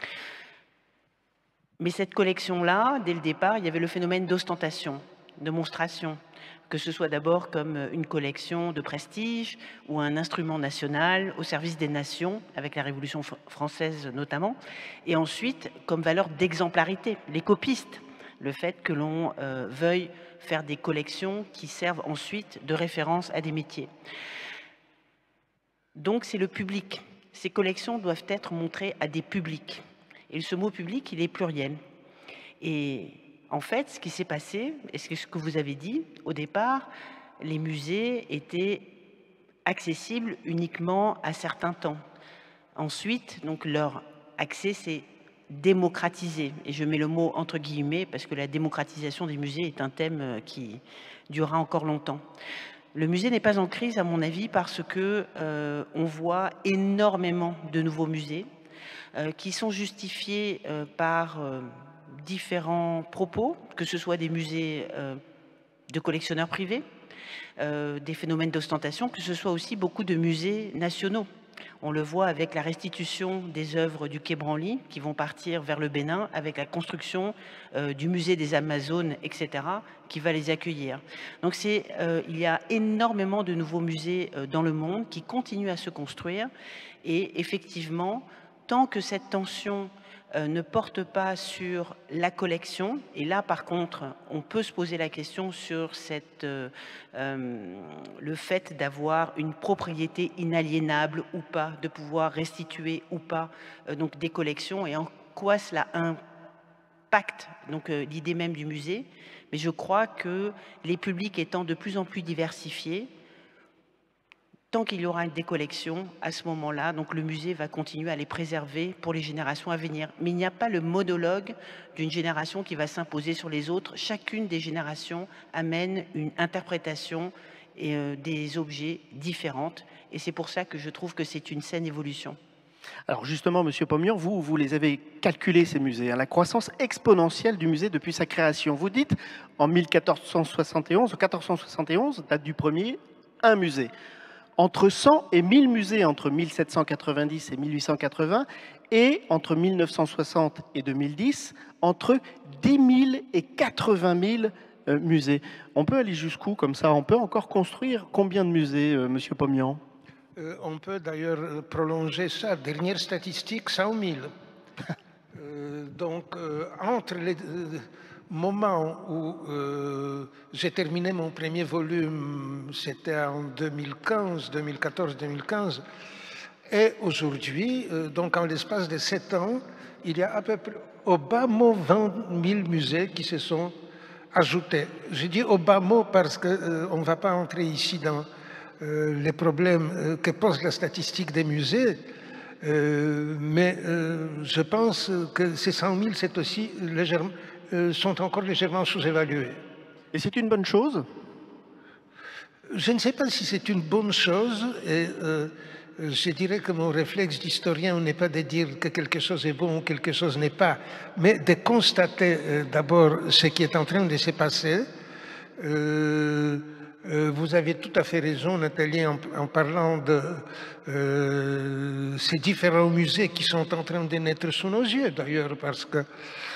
Mais cette collection-là, dès le départ, il y avait le phénomène d'ostentation, de monstration, que ce soit d'abord comme une collection de prestige ou un instrument national au service des nations, avec la Révolution française notamment, et ensuite comme valeur d'exemplarité, les copistes, le fait que l'on veuille faire des collections qui servent ensuite de référence à des métiers. Donc c'est le public. Ces collections doivent être montrées à des publics. Et ce mot public, il est pluriel. Et en fait, ce qui s'est passé, et ce que vous avez dit, au départ, les musées étaient accessibles uniquement à certains temps. Ensuite, donc leur accès s'est démocratisé. Et je mets le mot entre guillemets parce que la démocratisation des musées est un thème qui durera encore longtemps. Le musée n'est pas en crise, à mon avis, parce que on voit énormément de nouveaux musées qui sont justifiés par différents propos, que ce soit des musées de collectionneurs privés, des phénomènes d'ostentation, que ce soit aussi beaucoup de musées nationaux. On le voit avec la restitution des œuvres du Quai Branly qui vont partir vers le Bénin, avec la construction du musée des Amazones, etc., qui va les accueillir. Donc il y a énormément de nouveaux musées dans le monde qui continuent à se construire. Et effectivement, tant que cette tension ne porte pas sur la collection, et là par contre on peut se poser la question sur le fait d'avoir une propriété inaliénable ou pas, de pouvoir restituer ou pas donc des collections, et en quoi cela impacte donc l'idée même du musée. Mais je crois que les publics étant de plus en plus diversifiés, tant qu'il y aura des collections, à ce moment-là, donc le musée va continuer à les préserver pour les générations à venir. Mais il n'y a pas le monologue d'une génération qui va s'imposer sur les autres. Chacune des générations amène une interprétation et des objets différentes. Et c'est pour ça que je trouve que c'est une saine évolution. Alors justement, Monsieur Pomian, vous les avez calculés, ces musées, hein, la croissance exponentielle du musée depuis sa création. Vous dites, en 1471, date du premier, un musée. Entre 100 et 1000 musées entre 1790 et 1880, et entre 1960 et 2010, entre 10 000 et 80 000 musées. On peut aller jusqu'où comme ça? On peut encore construire combien de musées, Monsieur Pomian? On peut d'ailleurs prolonger ça. Dernière statistique, 100 000. Entre les moments où j'ai terminé mon premier volume, c'était en 2014-2015, et aujourd'hui, donc en l'espace de 7 ans, il y a à peu près au bas mot 20 000 musées qui se sont ajoutés. Je dis au bas mot parce qu'on ne va pas entrer ici dans les problèmes que pose la statistique des musées, mais je pense que ces 100 000 c'est aussi sont encore légèrement sous-évalués. Et c'est une bonne chose? Je ne sais pas si c'est une bonne chose, et je dirais que mon réflexe d'historien n'est pas de dire que quelque chose est bon ou quelque chose n'est pas, mais de constater d'abord ce qui est en train de se passer. Vous avez tout à fait raison, Nathalie, en parlant de ces différents musées qui sont en train de naître sous nos yeux, d'ailleurs, parce que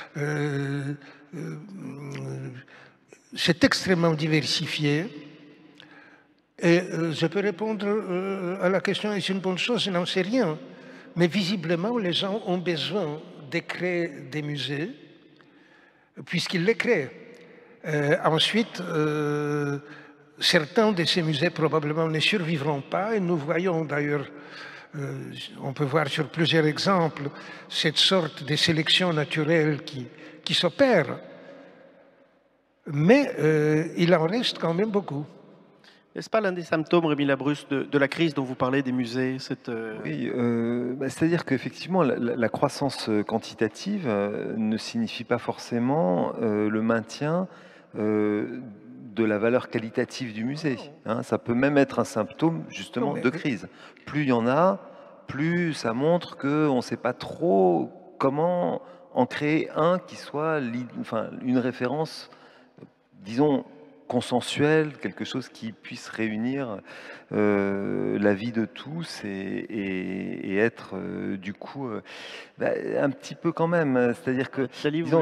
c'est extrêmement diversifié. Et je peux répondre à la question, est-ce une bonne chose? Je n'en sais rien. Mais visiblement, les gens ont besoin de créer des musées, puisqu'ils les créent. Ensuite, certains de ces musées probablement ne survivront pas, et nous voyons d'ailleurs, on peut voir sur plusieurs exemples, cette sorte de sélection naturelle qui s'opère. Mais il en reste quand même beaucoup. N'est-ce pas l'un des symptômes, Rémi Labrusse, de la crise dont vous parlez des musées? Oui, c'est-à-dire qu'effectivement, la croissance quantitative ne signifie pas forcément le maintien de la valeur qualitative du musée. Hein. Ça peut même être un symptôme, justement, de crise. Plus il y en a, plus ça montre qu'on ne sait pas trop comment en créer un qui soit une référence, disons, consensuel, quelque chose qui puisse réunir la vie de tous et être du coup un petit peu quand même, c'est-à-dire que disons,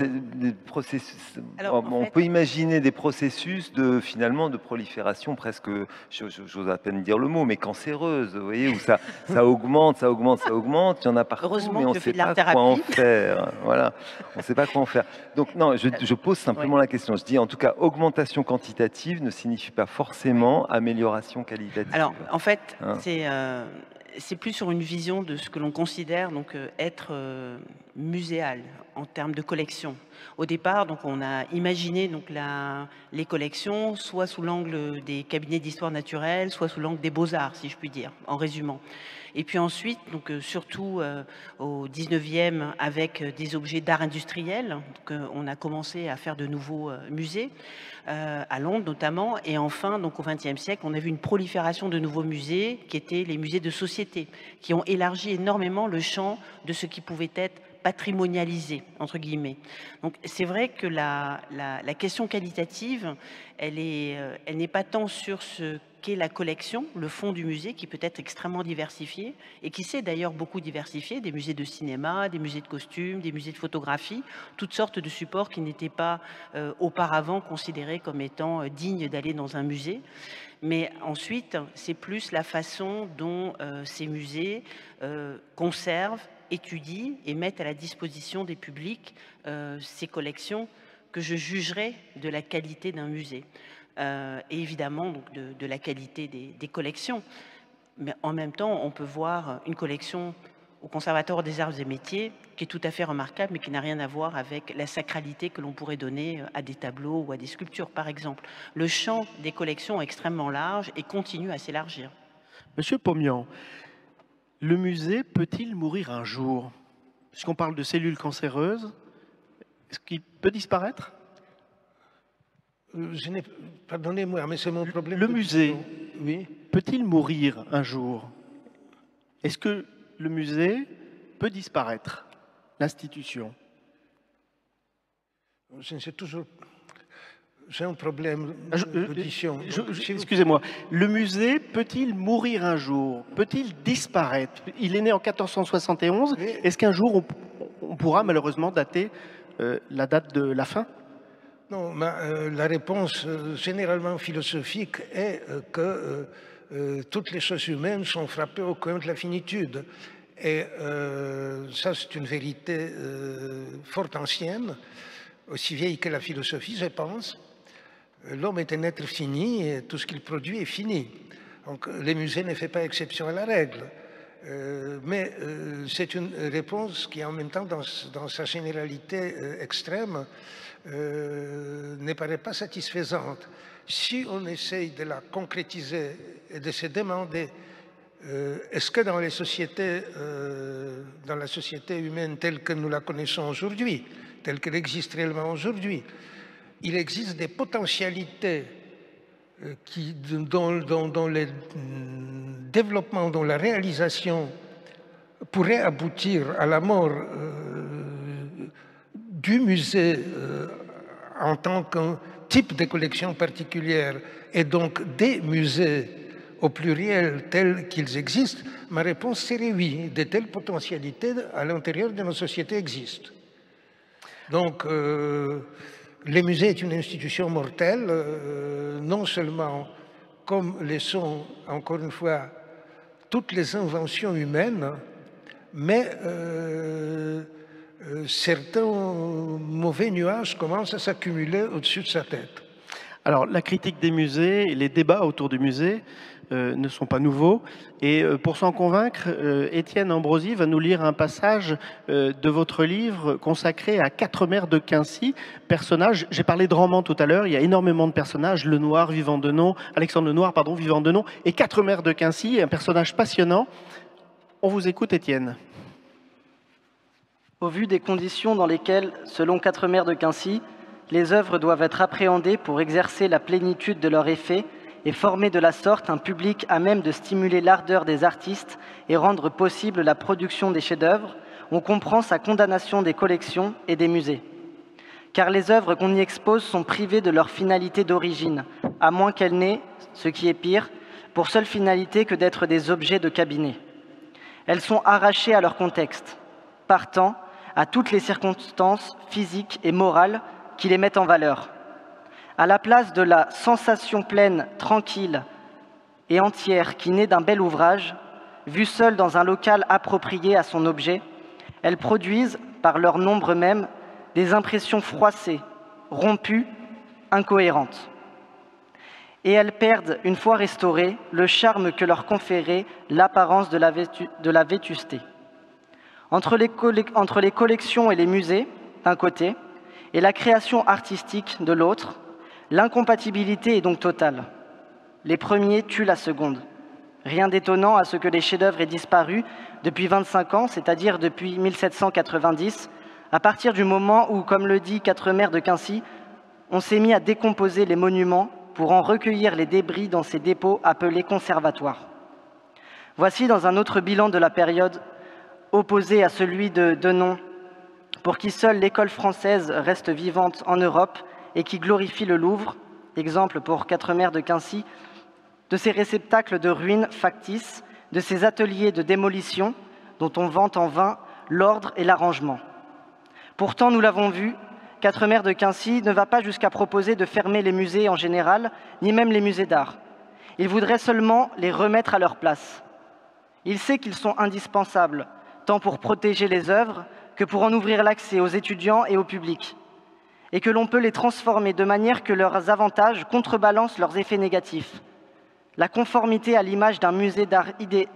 on peut imaginer des processus finalement de prolifération presque, j'ose à peine dire le mot, mais cancéreuse, vous voyez, où ça augmente, il y en a partout, mais on ne sait pas quoi en faire. Voilà, on ne sait pas quoi en faire. Donc non, je pose simplement la question. Je dis en tout cas, augmentation quantitative ne signifie pas forcément amélioration qualitative. Alors, en fait, c'est plus sur une vision de ce que l'on considère donc être muséal en termes de collection. Au départ, donc, on a imaginé donc les collections soit sous l'angle des cabinets d'histoire naturelle, soit sous l'angle des beaux-arts, si je puis dire, en résumant. Et puis ensuite, donc, surtout au 19e, avec des objets d'art industriel, donc, on a commencé à faire de nouveaux musées, à Londres notamment. Et enfin, donc, au XXe siècle, on a vu une prolifération de nouveaux musées, qui étaient les musées de société, qui ont élargi énormément le champ de ce qui pouvait être patrimonialisé, entre guillemets. Donc c'est vrai que la question qualitative, elle n'est pas tant sur ce qu'est la collection, le fond du musée, qui peut être extrêmement diversifié, et qui s'est d'ailleurs beaucoup diversifié, des musées de cinéma, des musées de costumes, des musées de photographie, toutes sortes de supports qui n'étaient pas auparavant considérés comme étant dignes d'aller dans un musée. Mais ensuite, c'est plus la façon dont ces musées conservent, étudient et mettent à la disposition des publics ces collections que je jugerai de la qualité d'un musée. Et évidemment donc de la qualité des collections. Mais en même temps, on peut voir une collection au Conservatoire des Arts et Métiers qui est tout à fait remarquable, mais qui n'a rien à voir avec la sacralité que l'on pourrait donner à des tableaux ou à des sculptures, par exemple. Le champ des collections est extrêmement large et continue à s'élargir. Monsieur Pomian, le musée peut-il mourir un jour? Puisqu'on parle de cellules cancéreuses, est-ce qu'il peut disparaître? Pardonnez-moi, mais c'est mon problème. Le musée, oui, peut-il mourir un jour? Est-ce que le musée peut disparaître, l'institution? Je ne sais toujours. J'ai un problème d'audition. Excusez-moi. Le musée peut-il mourir un jour? Peut-il disparaître? Il est né en 1471. Oui. Est-ce qu'un jour on pourra malheureusement dater la date de la fin? Non, la réponse généralement philosophique est que toutes les choses humaines sont frappées au coin de la finitude. Et ça, c'est une vérité fort ancienne, aussi vieille que la philosophie, je pense. L'homme est un être fini et tout ce qu'il produit est fini. Donc, les musées ne font pas exception à la règle. Mais c'est une réponse qui, en même temps, dans sa généralité extrême, ne paraît pas satisfaisante. Si on essaye de la concrétiser et de se demander est-ce que dans la société humaine telle que nous la connaissons aujourd'hui, telle qu'elle existe réellement aujourd'hui, il existe des potentialités dont le développement, dont la réalisation pourrait aboutir à la mort du musée en tant qu'un type de collection particulière et donc des musées au pluriel tels qu'ils existent, ma réponse serait oui, de telles potentialités à l'intérieur de nos sociétés existent. Donc, les musées est une institution mortelle, non seulement comme le sont, encore une fois, toutes les inventions humaines, mais certains mauvais nuages commencent à s'accumuler au-dessus de sa tête. Alors, la critique des musées et les débats autour du musée ne sont pas nouveaux. Et pour s'en convaincre, Étienne Ambrosi va nous lire un passage de votre livre consacré à Quatre Mères de Quincy, personnages. J'ai parlé de romans tout à l'heure, il y a énormément de personnages, Lenoir, Alexandre Lenoir, vivant de nom, et Quatre Mères de Quincy, un personnage passionnant. On vous écoute, Étienne. Au vu des conditions dans lesquelles, selon Quatre Mères de Quincy, les œuvres doivent être appréhendées pour exercer la plénitude de leur effet et former de la sorte un public à même de stimuler l'ardeur des artistes et rendre possible la production des chefs-d'œuvre, on comprend sa condamnation des collections et des musées. Car les œuvres qu'on y expose sont privées de leur finalité d'origine, à moins qu'elles n'aient, ce qui est pire, pour seule finalité que d'être des objets de cabinet. Elles sont arrachées à leur contexte, partant à toutes les circonstances physiques et morales qui les mettent en valeur. À la place de la sensation pleine, tranquille et entière qui naît d'un bel ouvrage, vu seul dans un local approprié à son objet, elles produisent, par leur nombre même, des impressions froissées, rompues, incohérentes. Et elles perdent, une fois restaurées, le charme que leur conférait l'apparence de la vétusté. Entre les collections et les musées, d'un côté, et la création artistique, de l'autre, l'incompatibilité est donc totale. Les premiers tuent la seconde. Rien d'étonnant à ce que les chefs-d'œuvre aient disparu depuis 25 ans, c'est-à-dire depuis 1790, à partir du moment où, comme le dit Quatre Mères de Quincy, on s'est mis à décomposer les monuments pour en recueillir les débris dans ces dépôts appelés conservatoires. Voici dans un autre bilan de la période, opposé à celui de Denon, pour qui seule l'école française reste vivante en Europe et qui glorifie le Louvre, exemple pour Quatre Mères de Quincy, de ces réceptacles de ruines factices, de ces ateliers de démolition dont on vante en vain l'ordre et l'arrangement. Pourtant, nous l'avons vu, Quatre Mères de Quincy ne va pas jusqu'à proposer de fermer les musées en général, ni même les musées d'art. Il voudrait seulement les remettre à leur place. Il sait qu'ils sont indispensables, tant pour protéger les œuvres que pour en ouvrir l'accès aux étudiants et au public, et que l'on peut les transformer de manière que leurs avantages contrebalancent leurs effets négatifs. La conformité à l'image d'un musée d'art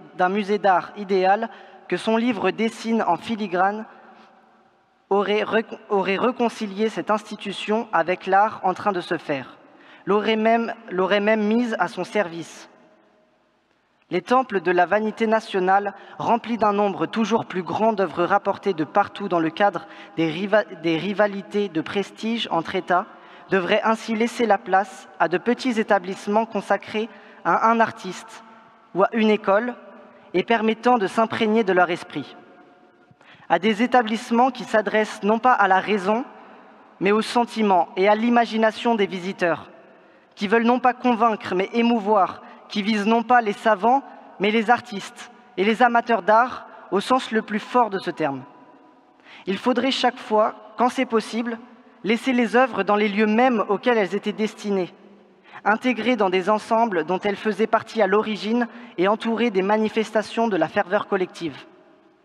idéal que son livre dessine en filigrane aurait réconcilié cette institution avec l'art en train de se faire, l'aurait même mise à son service. Les temples de la vanité nationale, remplis d'un nombre toujours plus grand d'œuvres rapportées de partout dans le cadre des rivalités de prestige entre États, devraient ainsi laisser la place à de petits établissements consacrés à un artiste ou à une école et permettant de s'imprégner de leur esprit. À des établissements qui s'adressent non pas à la raison, mais au sentiment et à l'imagination des visiteurs, qui veulent non pas convaincre, mais émouvoir, qui visent non pas les savants, mais les artistes et les amateurs d'art au sens le plus fort de ce terme. Il faudrait chaque fois, quand c'est possible, laisser les œuvres dans les lieux mêmes auxquels elles étaient destinées, intégrées dans des ensembles dont elles faisaient partie à l'origine et entourées des manifestations de la ferveur collective.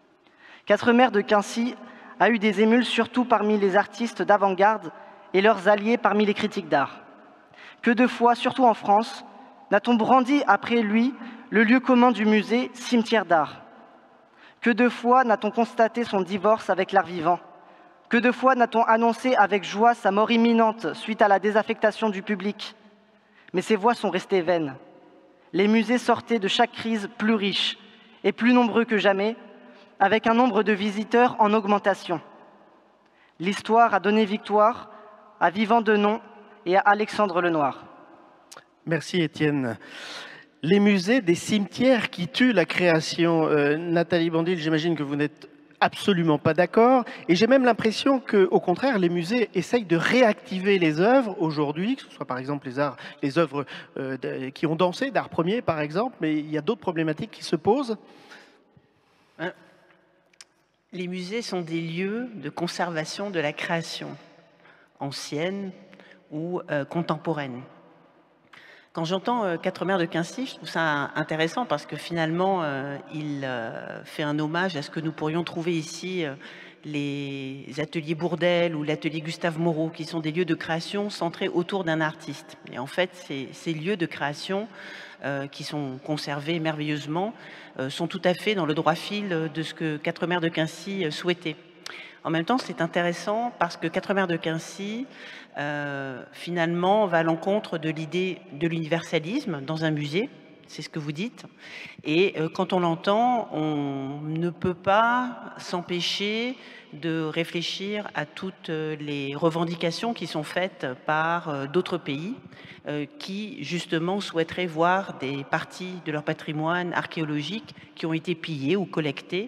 Quatremer de Quincy a eu des émules surtout parmi les artistes d'avant-garde et leurs alliés parmi les critiques d'art. Que de fois, surtout en France, n'a-t-on brandi après lui le lieu commun du musée, cimetière d'art? Que de fois n'a-t-on constaté son divorce avec l'art vivant? Que de fois n'a-t-on annoncé avec joie sa mort imminente suite à la désaffectation du public? Mais ces voix sont restées vaines. Les musées sortaient de chaque crise plus riches et plus nombreux que jamais, avec un nombre de visiteurs en augmentation. L'histoire a donné victoire à Vivant Denon et à Alexandre Lenoir. Merci Étienne. Les musées des cimetières qui tuent la création. Nathalie Bandil, j'imagine que vous n'êtes absolument pas d'accord. Et j'ai même l'impression qu'au contraire, les musées essayent de réactiver les œuvres aujourd'hui, que ce soit par exemple les œuvres qui ont dansé, d'art premier par exemple, mais il y a d'autres problématiques qui se posent. Les musées sont des lieux de conservation de la création, ancienne ou contemporaine. Quand j'entends Quatremer de Quincy, je trouve ça intéressant parce que finalement, il fait un hommage à ce que nous pourrions trouver ici, les ateliers Bourdelle ou l'atelier Gustave Moreau, qui sont des lieux de création centrés autour d'un artiste. Et en fait, ces lieux de création qui sont conservés merveilleusement sont tout à fait dans le droit fil de ce que Quatremer de Quincy souhaitait. En même temps, c'est intéressant parce que Quatremer de Quincy, finalement, va à l'encontre de l'idée de l'universalisme dans un musée, c'est ce que vous dites. Et quand on l'entend, on ne peut pas s'empêcher de réfléchir à toutes les revendications qui sont faites par d'autres pays qui, justement, souhaiteraient voir des parties de leur patrimoine archéologique qui ont été pillées ou collectées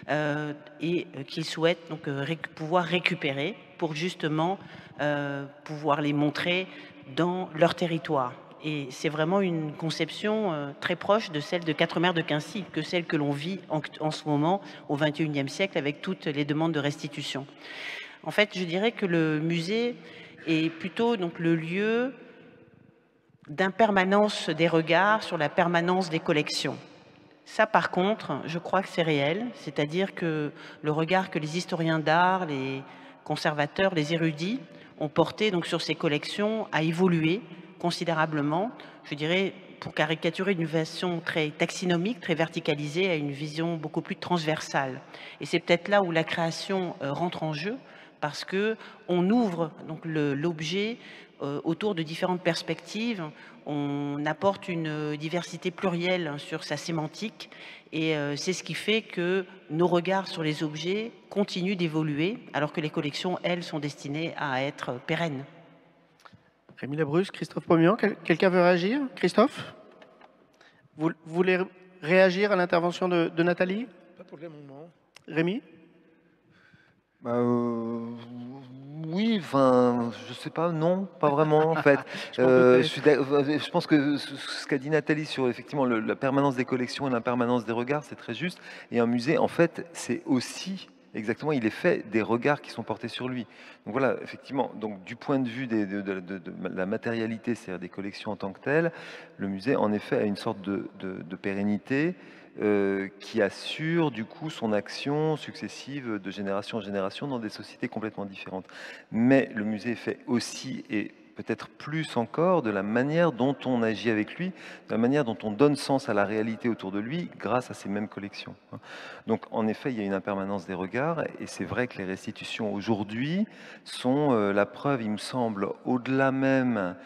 et qu'ils souhaitent donc pouvoir récupérer pour, justement, pouvoir les montrer dans leur territoire. Et c'est vraiment une conception très proche de celle de Quatremer de Quincy, que celle que l'on vit en ce moment au XXIe siècle avec toutes les demandes de restitution. En fait, je dirais que le musée est plutôt donc le lieu d'impermanence des regards sur la permanence des collections. Ça, par contre, je crois que c'est réel, c'est-à-dire que le regard que les historiens d'art, les conservateurs, les érudits ont porté donc sur ces collections a évolué considérablement, je dirais, pour caricaturer d'une façon très taxinomique, très verticalisée, à une vision beaucoup plus transversale. Et c'est peut-être là où la création rentre en jeu, parce que on ouvre donc l'objet autour de différentes perspectives, on apporte une diversité plurielle sur sa sémantique, et c'est ce qui fait que nos regards sur les objets continuent d'évoluer, alors que les collections, elles, sont destinées à être pérennes. Rémi Labrusse, Christophe Pomian, quelqu'un veut réagir? Christophe? Vous voulez réagir à l'intervention de Nathalie? Pas pour le moment. Rémi? Oui, enfin, je sais pas, non, pas vraiment en fait. Je pense que ce qu'a dit Nathalie sur effectivement la permanence des collections et l'impermanence des regards, c'est très juste. Et un musée, en fait, c'est aussi exactement, il est fait des regards qui sont portés sur lui. Donc voilà, effectivement, donc du point de vue de la matérialité, c'est-à-dire des collections en tant que telles, le musée, en effet, a une sorte de pérennité qui assure du coup son action successive de génération en génération dans des sociétés complètement différentes. Mais le musée est fait aussi, et peut-être plus encore, de la manière dont on agit avec lui, de la manière dont on donne sens à la réalité autour de lui grâce à ces mêmes collections. Donc en effet, il y a une impermanence des regards, et c'est vrai que les restitutions aujourd'hui sont la preuve, il me semble, au-delà même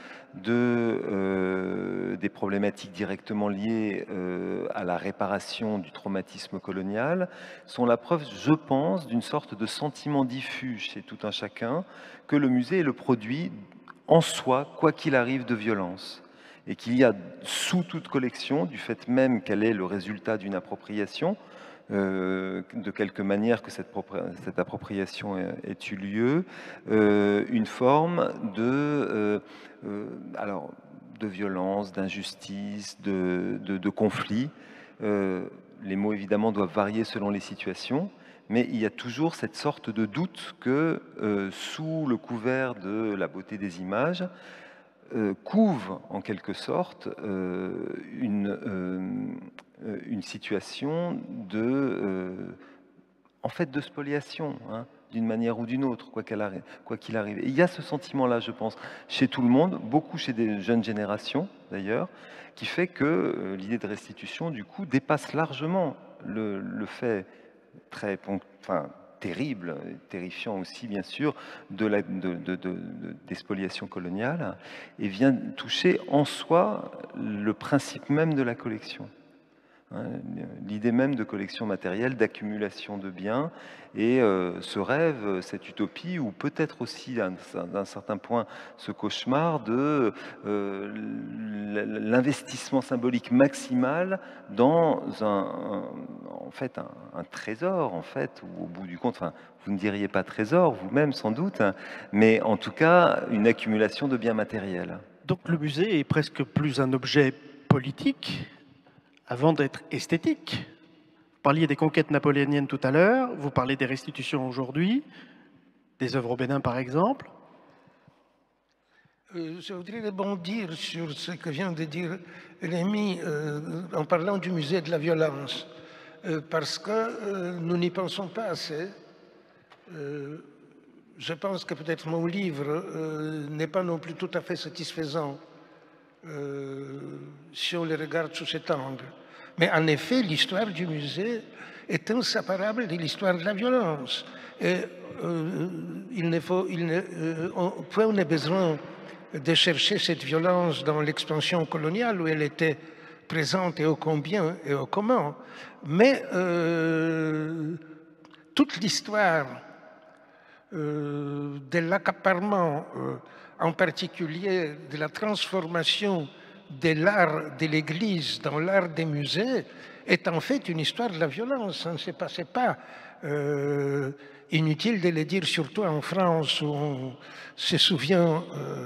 des problématiques directement liées à la réparation du traumatisme colonial, sont la preuve, je pense, d'une sorte de sentiment diffus chez tout un chacun que le musée est le produit en soi, quoi qu'il arrive, de violence. Et qu'il y a sous toute collection, du fait même qu'elle est le résultat d'une appropriation, de quelque manière que cette appropriation ait eu lieu, une forme de violence, d'injustice, de conflit. Les mots, évidemment, doivent varier selon les situations, mais il y a toujours cette sorte de doute que, sous le couvert de la beauté des images, couvre en quelque sorte une situation en fait de spoliation, hein, d'une manière ou d'une autre, quoi qu'il arrive. Et il y a ce sentiment-là, je pense, chez tout le monde, beaucoup chez des jeunes générations d'ailleurs, qui fait que l'idée de restitution, du coup, dépasse largement le fait très terrible, terrifiant aussi, bien sûr, des spoliations coloniales, et vient toucher en soi le principe même de la collection. L'idée même de collection matérielle, d'accumulation de biens, et ce rêve, cette utopie, ou peut-être aussi d'un certain point ce cauchemar de l'investissement symbolique maximal dans en fait un trésor, en fait, ou au bout du compte, enfin, vous ne diriez pas trésor vous-même sans doute, hein, mais en tout cas une accumulation de biens matériels. Donc le musée est presque plus un objet politique avant d'être esthétique. Vous parliez des conquêtes napoléoniennes tout à l'heure, vous parlez des restitutions aujourd'hui, des œuvres au Bénin par exemple. Je voudrais rebondir sur ce que vient de dire Rémi en parlant du musée de la violence, parce que nous n'y pensons pas assez. Je pense que peut-être mon livre n'est pas non plus tout à fait satisfaisant si on le regarde sous cet angle. Mais en effet, l'histoire du musée est inséparable de l'histoire de la violence. Et point on a besoin de chercher cette violence dans l'expansion coloniale où elle était présente et ô combien et ô comment. Mais toute l'histoire de l'accaparement, en particulier de la transformation de l'art de l'Église dans l'art des musées, est en fait une histoire de la violence. Ce n'est pas inutile de le dire, surtout en France, où on se souvient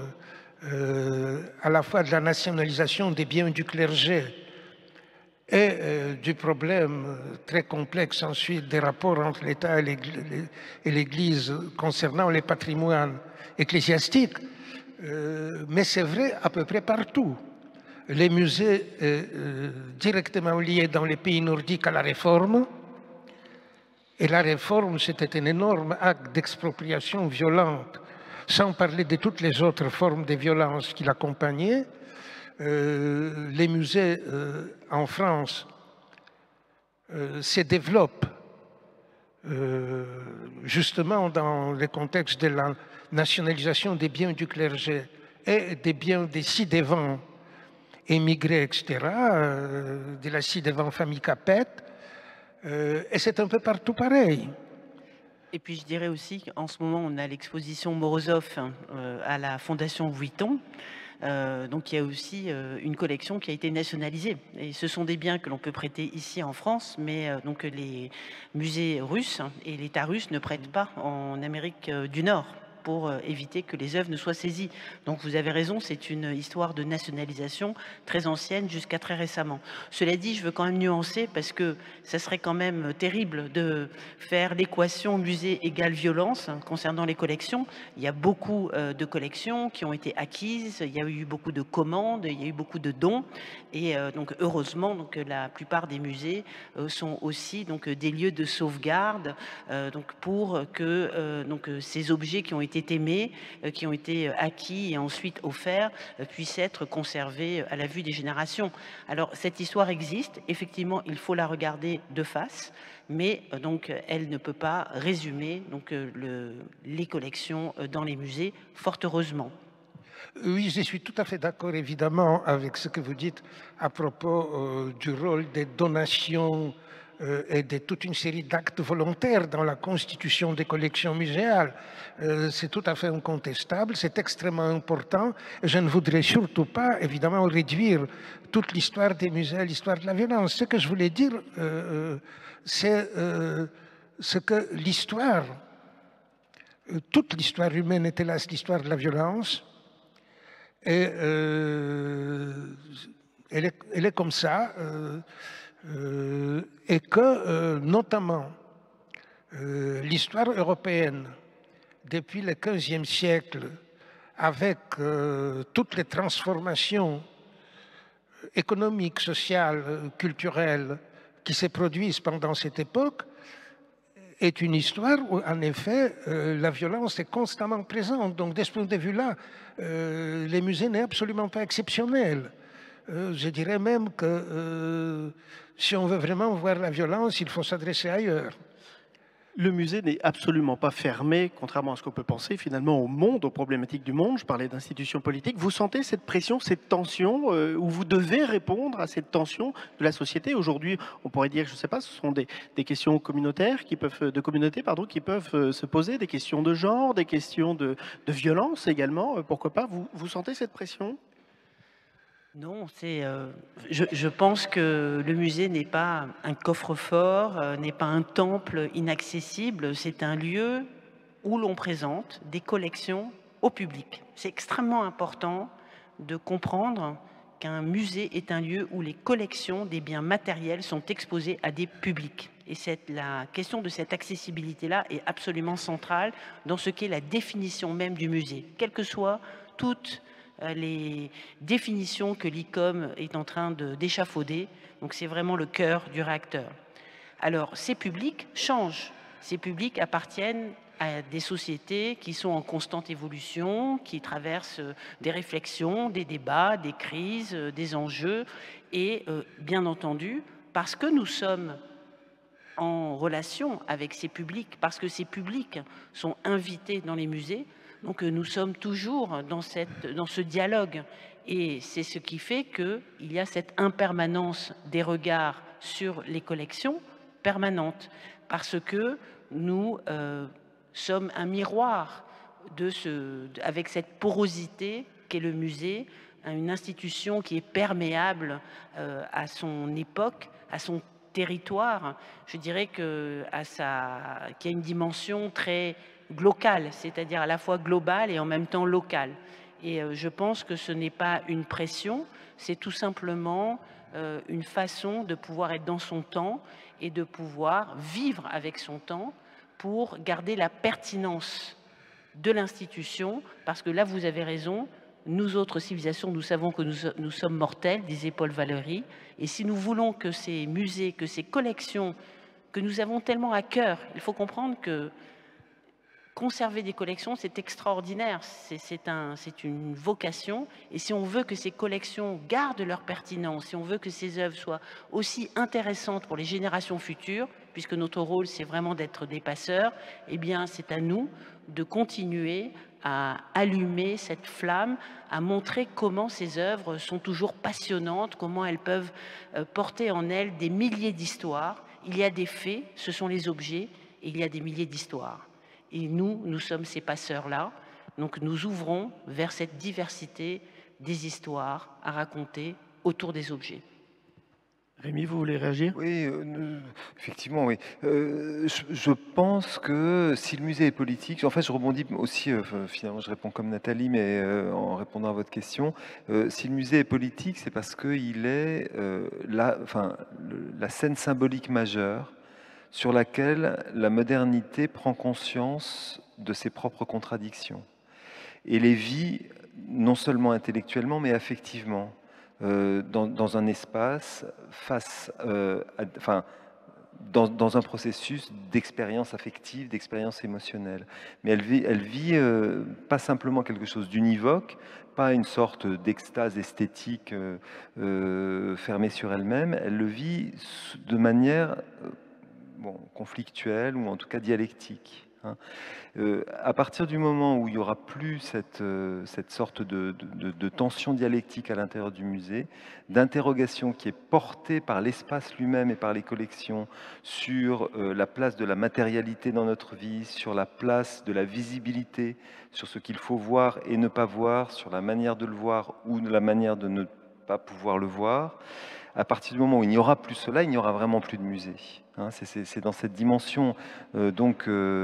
à la fois de la nationalisation des biens du clergé et du problème très complexe ensuite des rapports entre l'État et l'Église concernant les patrimoines ecclésiastiques. Mais c'est vrai à peu près partout. Les musées directement liés dans les pays nordiques à la Réforme. Et la Réforme, c'était un énorme acte d'expropriation violente, sans parler de toutes les autres formes de violence qui l'accompagnaient. Les musées en France se développent justement dans le contexte de la nationalisation des biens du clergé et des biens des ci-devants émigrés, etc., de la ci-devant famille Capet, et c'est un peu partout pareil. Et puis je dirais aussi qu'en ce moment, on a l'exposition Morozov à la Fondation Vuitton. Donc il y a aussi une collection qui a été nationalisée. Et ce sont des biens que l'on peut prêter ici en France, mais donc les musées russes et l'État russe ne prêtent pas en Amérique du Nord, pour éviter que les œuvres ne soient saisies. Donc vous avez raison, c'est une histoire de nationalisation très ancienne jusqu'à très récemment. Cela dit, je veux quand même nuancer parce que ça serait quand même terrible de faire l'équation musée égale violence concernant les collections. Il y a beaucoup de collections qui ont été acquises, il y a eu beaucoup de commandes, il y a eu beaucoup de dons et donc heureusement donc la plupart des musées sont aussi donc des lieux de sauvegarde donc pour que donc ces objets qui ont été aimés, qui ont été acquis et ensuite offerts, puissent être conservés à la vue des générations. Alors cette histoire existe, effectivement il faut la regarder de face, mais donc elle ne peut pas résumer donc, les collections dans les musées, fort heureusement. Oui, je suis tout à fait d'accord évidemment avec ce que vous dites à propos du rôle des donations et de toute une série d'actes volontaires dans la constitution des collections muséales. C'est tout à fait incontestable, c'est extrêmement important. Je ne voudrais surtout pas, évidemment, réduire toute l'histoire des musées à l'histoire de la violence. Ce que je voulais dire, c'est ce que l'histoire, toute l'histoire humaine est hélas l'histoire de la violence. Et elle est comme ça. Et que, notamment, l'histoire européenne, depuis le XVe siècle, avec toutes les transformations économiques, sociales, culturelles qui se produisent pendant cette époque, est une histoire où, en effet, la violence est constamment présente. Donc, de ce point de vue-là, les musées n'est absolument pas exceptionnel. Je dirais même que si on veut vraiment voir la violence, il faut s'adresser ailleurs. Le musée n'est absolument pas fermé, contrairement à ce qu'on peut penser, finalement, au monde, aux problématiques du monde. Je parlais d'institutions politiques. Vous sentez cette pression, cette tension, où vous devez répondre à cette tension de la société? Aujourd'hui, on pourrait dire, je ne sais pas, ce sont des questions communautaires qui peuvent, de communauté, pardon, qui peuvent se poser, des questions de genre, des questions de violence également. Pourquoi pas? Vous sentez cette pression? Non, je pense que le musée n'est pas un coffre-fort, n'est pas un temple inaccessible, c'est un lieu où l'on présente des collections au public. C'est extrêmement important de comprendre qu'un musée est un lieu où les collections des biens matériels sont exposées à des publics. Et la question de cette accessibilité-là est absolument centrale dans ce qu'est la définition même du musée, quelles que soient toutes les définitions que l'ICOM est en train d'échafauder. Donc c'est vraiment le cœur du réacteur. Alors ces publics changent. Ces publics appartiennent à des sociétés qui sont en constante évolution, qui traversent des réflexions, des débats, des crises, des enjeux. Et bien entendu, parce que nous sommes en relation avec ces publics, parce que ces publics sont invités dans les musées, donc nous sommes toujours dans ce dialogue. Et c'est ce qui fait qu'il y a cette impermanence des regards sur les collections permanente, parce que nous sommes un miroir avec cette porosité qu'est le musée, une institution qui est perméable à son époque, à son territoire. Je dirais qu'il y a une dimension très locale, c'est-à-dire à la fois globale et en même temps locale. Et je pense que ce n'est pas une pression, c'est tout simplement une façon de pouvoir être dans son temps et de pouvoir vivre avec son temps pour garder la pertinence de l'institution, parce que là, vous avez raison, nous autres civilisations, nous savons que nous sommes mortels, disait Paul Valéry, et si nous voulons que ces musées, que ces collections, que nous avons tellement à cœur, il faut comprendre que conserver des collections, c'est extraordinaire, c'est une vocation, et si on veut que ces collections gardent leur pertinence, si on veut que ces œuvres soient aussi intéressantes pour les générations futures, puisque notre rôle, c'est vraiment d'être des passeurs, eh bien, c'est à nous de continuer à allumer cette flamme, à montrer comment ces œuvres sont toujours passionnantes, comment elles peuvent porter en elles des milliers d'histoires. Il y a des faits, ce sont les objets, et il y a des milliers d'histoires. Et nous sommes ces passeurs-là. Donc nous ouvrons vers cette diversité des histoires à raconter autour des objets. Rémi, vous voulez réagir? Oui, effectivement, oui. Je pense que si le musée est politique, en fait, je rebondis aussi, finalement, je réponds comme Nathalie, mais en répondant à votre question, si le musée est politique, c'est parce qu'il est la scène symbolique majeure sur laquelle la modernité prend conscience de ses propres contradictions et les vit non seulement intellectuellement, mais affectivement. Dans un espace dans un processus d'expérience affective, d'expérience émotionnelle. Mais elle vit pas simplement quelque chose d'univoque, pas une sorte d'extase esthétique fermée sur elle-même, elle le vit de manière conflictuelle ou en tout cas dialectique. À partir du moment où il n'y aura plus cette sorte de tension dialectique à l'intérieur du musée, d'interrogation qui est portée par l'espace lui-même et par les collections sur la place de la matérialité dans notre vie, sur la place de la visibilité, sur ce qu'il faut voir et ne pas voir, sur la manière de le voir ou la manière de ne pas pouvoir le voir, à partir du moment où il n'y aura plus cela, il n'y aura vraiment plus de musée. C'est dans cette dimension en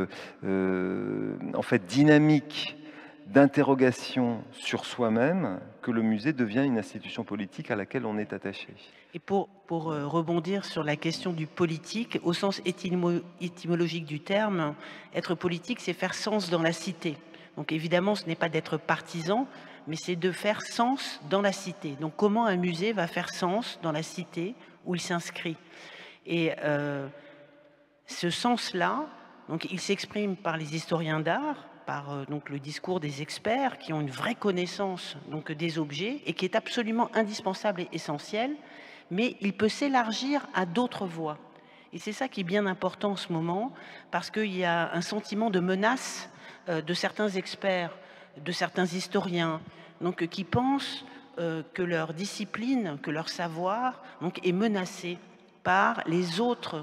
fait dynamique d'interrogation sur soi-même que le musée devient une institution politique à laquelle on est attaché. Et pour rebondir sur la question du politique, au sens étymologique du terme, être politique, c'est faire sens dans la cité. Donc évidemment, ce n'est pas d'être partisan, mais c'est de faire sens dans la cité. Donc comment un musée va faire sens dans la cité où il s'inscrit? Et ce sens-là, Donc il s'exprime par les historiens d'art, par donc le discours des experts qui ont une vraie connaissance donc des objets et qui est absolument indispensable et essentiel, mais il peut s'élargir à d'autres voies. Et c'est ça qui est bien important en ce moment, parce qu'il y a un sentiment de menace de certains experts, de certains historiens, donc qui pensent que leur discipline, que leur savoir donc, est menacé par les autres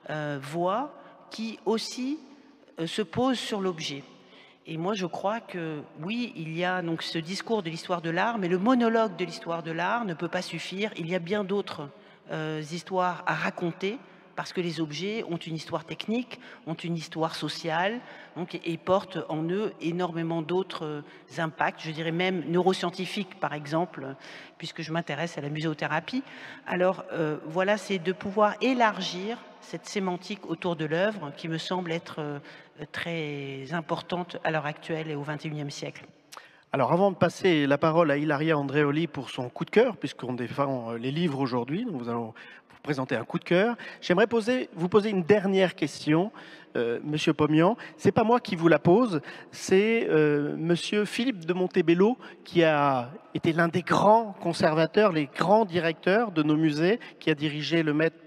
voies qui aussi se posent sur l'objet. Et moi, je crois que, oui, il y a donc ce discours de l'histoire de l'art, mais le monologue de l'histoire de l'art ne peut pas suffire. Il y a bien d'autres histoires à raconter, parce que les objets ont une histoire technique, ont une histoire sociale, donc, et portent en eux énormément d'autres impacts, je dirais même neuroscientifiques, par exemple, puisque je m'intéresse à la muséothérapie. Alors, voilà, c'est de pouvoir élargir cette sémantique autour de l'œuvre qui me semble être très importante à l'heure actuelle et au XXIe siècle. Alors avant de passer la parole à Ilaria Andreoli pour son coup de cœur, puisqu'on défend les livres aujourd'hui, nous allons vous présenter un coup de cœur, j'aimerais vous poser une dernière question, Monsieur Pomian. C'est pas moi qui vous la pose, c'est Monsieur Philippe de Montebello, qui a été l'un des grands conservateurs, les grands directeurs de nos musées, qui a dirigé le Met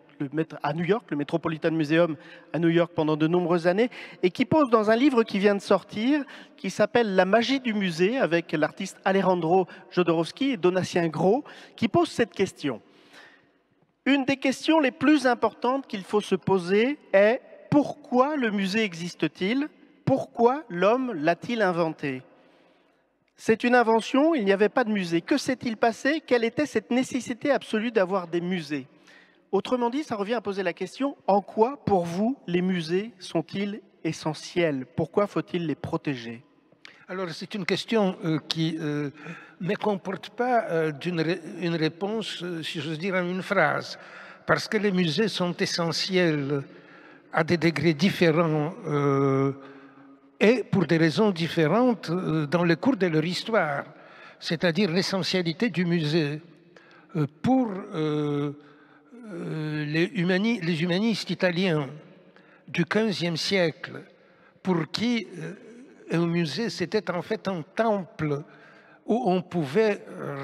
à New York, le Metropolitan Museum à New York pendant de nombreuses années, et qui pose dans un livre qui vient de sortir, qui s'appelle La magie du musée, avec l'artiste Alejandro Jodorowsky et Donatien Gros, qui pose cette question. Une des questions les plus importantes qu'il faut se poser est « Pourquoi le musée existe-t-il ? Pourquoi l'homme l'a-t-il inventé ?» C'est une invention, il n'y avait pas de musée. Que s'est-il passé? Quelle était cette nécessité absolue d'avoir des musées? Autrement dit, ça revient à poser la question, en quoi, pour vous, les musées sont-ils essentiels? Pourquoi faut-il les protéger? Alors, c'est une question qui ne comporte pas une réponse, si j'ose dire, en une phrase, parce que les musées sont essentiels à des degrés différents et pour des raisons différentes dans le cours de leur histoire. C'est-à-dire l'essentialité du musée pour les humanistes italiens du XVe siècle, pour qui un musée c'était en fait un temple où on pouvait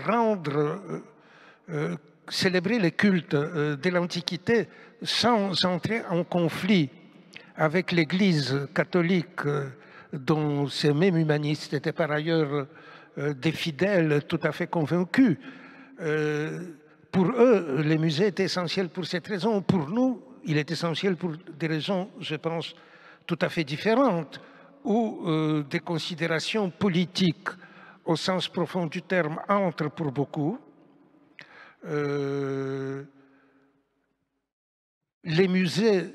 célébrer les cultes de l'Antiquité sans entrer en conflit avec l'Église catholique, dont ces mêmes humanistes étaient par ailleurs des fidèles tout à fait convaincus. Pour eux, les musées étaient essentiels pour cette raison. Pour nous, il est essentiel pour des raisons, je pense, tout à fait différentes, où des considérations politiques, au sens profond du terme, entrent pour beaucoup. Les musées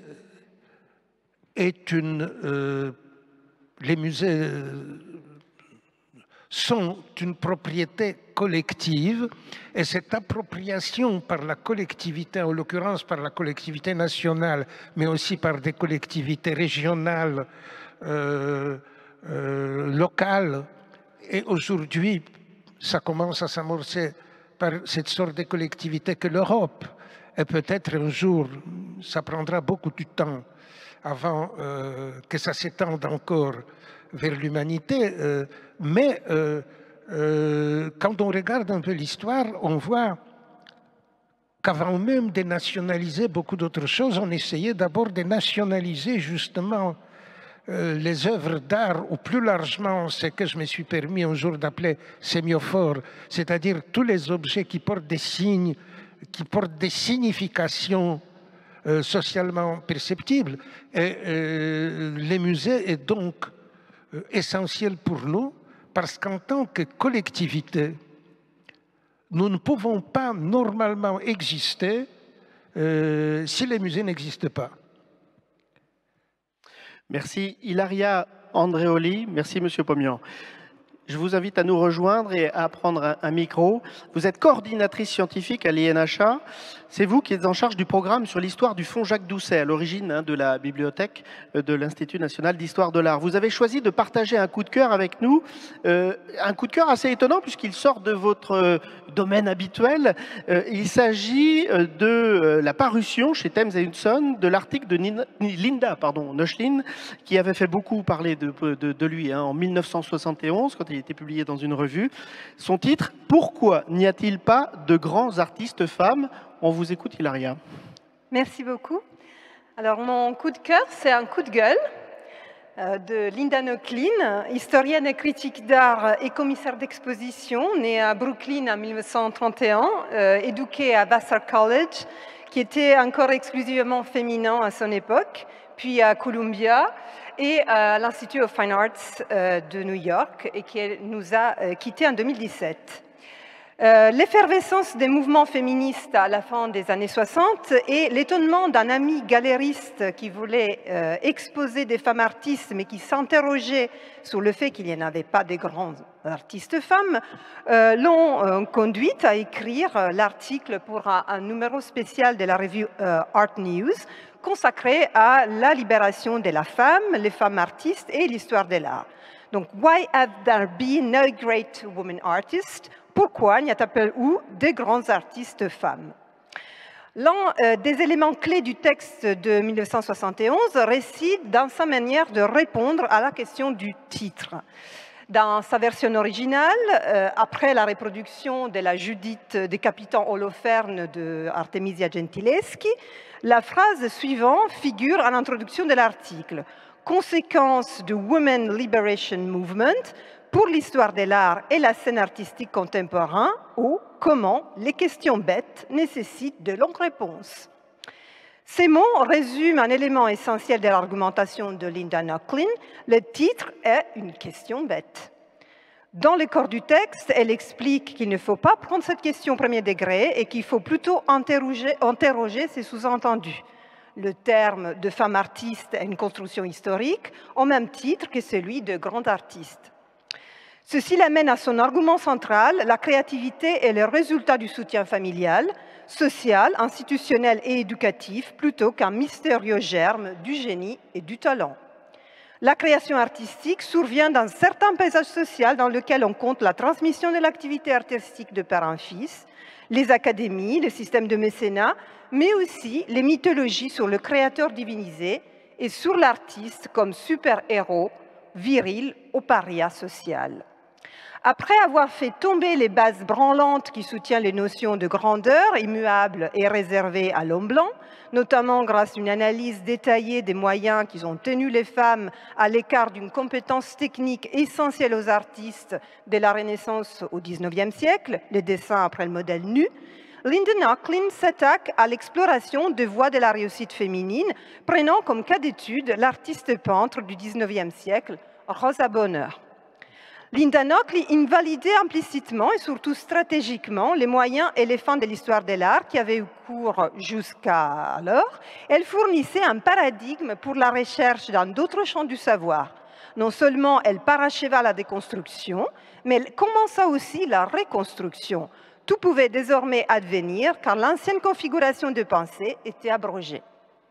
sont une propriété collective et cette appropriation par la collectivité, en l'occurrence par la collectivité nationale, mais aussi par des collectivités régionales, locales, et aujourd'hui, ça commence à s'amorcer par cette sorte de collectivité que l'Europe, et peut-être un jour, ça prendra beaucoup de temps avant que ça s'étende encore vers l'humanité, mais quand on regarde un peu l'histoire, on voit qu'avant même de nationaliser beaucoup d'autres choses, on essayait d'abord de nationaliser justement les œuvres d'art, ou plus largement ce que je me suis permis un jour d'appeler sémiophore, c'est-à-dire tous les objets qui portent des signes, qui portent des significations socialement perceptibles. Et les musées est donc essentiel pour nous parce qu'en tant que collectivité, nous ne pouvons pas normalement exister si les musées n'existent pas. Merci Ilaria Andreoli, merci Monsieur Pomian. Je vous invite à nous rejoindre et à prendre un micro. Vous êtes coordinatrice scientifique à l'INHA. C'est vous qui êtes en charge du programme sur l'histoire du fonds Jacques Doucet, à l'origine de la bibliothèque de l'Institut national d'histoire de l'art. Vous avez choisi de partager un coup de cœur avec nous, un coup de cœur assez étonnant puisqu'il sort de votre domaine habituel. Il s'agit de la parution chez Thames et Hudson de l'article de Linda Nochlin, qui avait fait beaucoup parler de lui en 1971, quand il était publié dans une revue. Son titre, « Pourquoi n'y a-t-il pas de grands artistes femmes ?» On vous écoute, Hilaria. Merci beaucoup. Alors, mon coup de cœur, c'est un coup de gueule de Linda Nochlin, historienne et critique d'art et commissaire d'exposition, née à Brooklyn en 1931, éduquée à Vassar College, qui était encore exclusivement féminin à son époque, puis à Columbia et à l'Institute of Fine Arts de New York, et qui nous a quittés en 2017. L'effervescence des mouvements féministes à la fin des années 60 et l'étonnement d'un ami galériste qui voulait exposer des femmes artistes mais qui s'interrogeait sur le fait qu'il n'y en avait pas de grandes artistes femmes l'ont conduite à écrire l'article pour un numéro spécial de la revue Art News consacré à la libération de la femme, les femmes artistes et l'histoire de l'art. Donc, why have there been no great women artists? Pourquoi n'y a-t-il eu de grands artistes femmes? L'un des éléments clés du texte de 1971 réside dans sa manière de répondre à la question du titre. Dans sa version originale, après la reproduction de la Judith décapitant Holoferne de Artemisia Gentileschi, la phrase suivante figure en introduction de l'article. Conséquence du Women Liberation Movement pour l'histoire de l'art et la scène artistique contemporaine, ou comment les questions bêtes nécessitent de longues réponses. Ces mots résument un élément essentiel de l'argumentation de Linda Nochlin. Le titre est une question bête. Dans le corps du texte, elle explique qu'il ne faut pas prendre cette question au premier degré et qu'il faut plutôt interroger ses sous-entendus. Le terme de femme artiste est une construction historique, au même titre que celui de grand artiste. Ceci l'amène à son argument central, la créativité est le résultat du soutien familial, social, institutionnel et éducatif, plutôt qu'un mystérieux germe du génie et du talent. La création artistique survient dans certains paysages sociaux dans lesquels on compte la transmission de l'activité artistique de père en fils, les académies, le système de mécénat, mais aussi les mythologies sur le créateur divinisé et sur l'artiste comme super-héros, viril ou paria social. Après avoir fait tomber les bases branlantes qui soutiennent les notions de grandeur immuable et réservée à l'homme blanc, notamment grâce à une analyse détaillée des moyens qui ont tenu les femmes à l'écart d'une compétence technique essentielle aux artistes de la Renaissance au XIXe siècle, les dessins après le modèle nu, Linda Nochlin s'attaque à l'exploration des voies de la réussite féminine, prenant comme cas d'étude l'artiste peintre du XIXe siècle, Rosa Bonheur. Linda Nochlin invalidait implicitement et surtout stratégiquement les moyens et les fins de l'histoire de l'art qui avaient eu cours jusqu'à alors. Elle fournissait un paradigme pour la recherche dans d'autres champs du savoir. Non seulement elle paracheva la déconstruction, mais elle commença aussi la reconstruction. Tout pouvait désormais advenir car l'ancienne configuration de pensée était abrogée.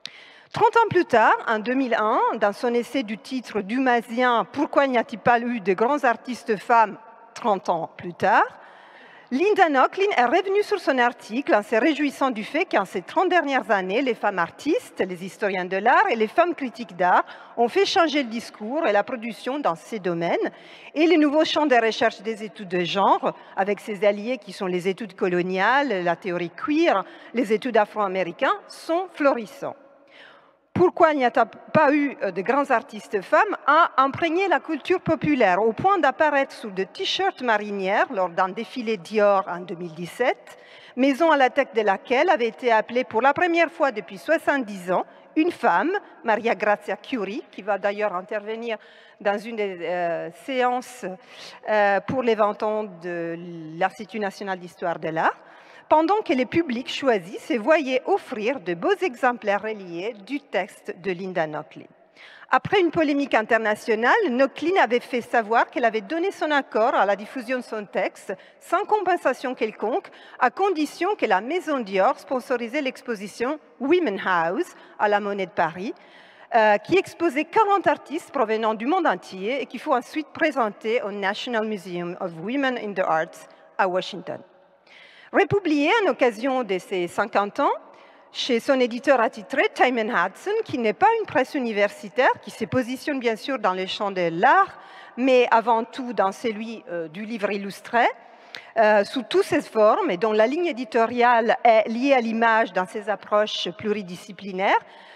30 ans plus tard, en 2001, dans son essai du titre dumasien « Pourquoi n'y a-t-il pas eu de grands artistes femmes 30 ans plus tard ?», Linda Nochlin est revenue sur son article en se réjouissant du fait qu'en ces 30 dernières années, les femmes artistes, les historiens de l'art et les femmes critiques d'art ont fait changer le discours et la production dans ces domaines, et les nouveaux champs de recherche des études de genre, avec ses alliés qui sont les études coloniales, la théorie queer, les études afro-américaines, sont florissants. Pourquoi n'y a-t-il pas eu de grands artistes femmes a imprégné la culture populaire au point d'apparaître sous des t-shirts marinières lors d'un défilé Dior en 2017, maison à la tête de laquelle avait été appelée pour la première fois depuis 70 ans une femme, Maria Grazia Chiuri, qui va d'ailleurs intervenir dans une des séances pour les 20 ans de l'Institut national d'histoire de l'art, pendant que les publics choisis se voyaient offrir de beaux exemplaires reliés du texte de Linda Nochlin. Après une polémique internationale, Nochlin avait fait savoir qu'elle avait donné son accord à la diffusion de son texte sans compensation quelconque, à condition que la maison Dior sponsorisait l'exposition Women House à la Monnaie de Paris, qui exposait 40 artistes provenant du monde entier et qu'il faut ensuite présenter au National Museum of Women in the Arts à Washington. Republié en occasion de ses 50 ans, chez son éditeur attitré, Time & Hudson, qui n'est pas une presse universitaire, qui se positionne bien sûr dans le champ de l'art, mais avant tout dans celui du livre illustré, sous toutes ses formes, et dont la ligne éditoriale est liée à l'image dans ses approches pluridisciplinaires.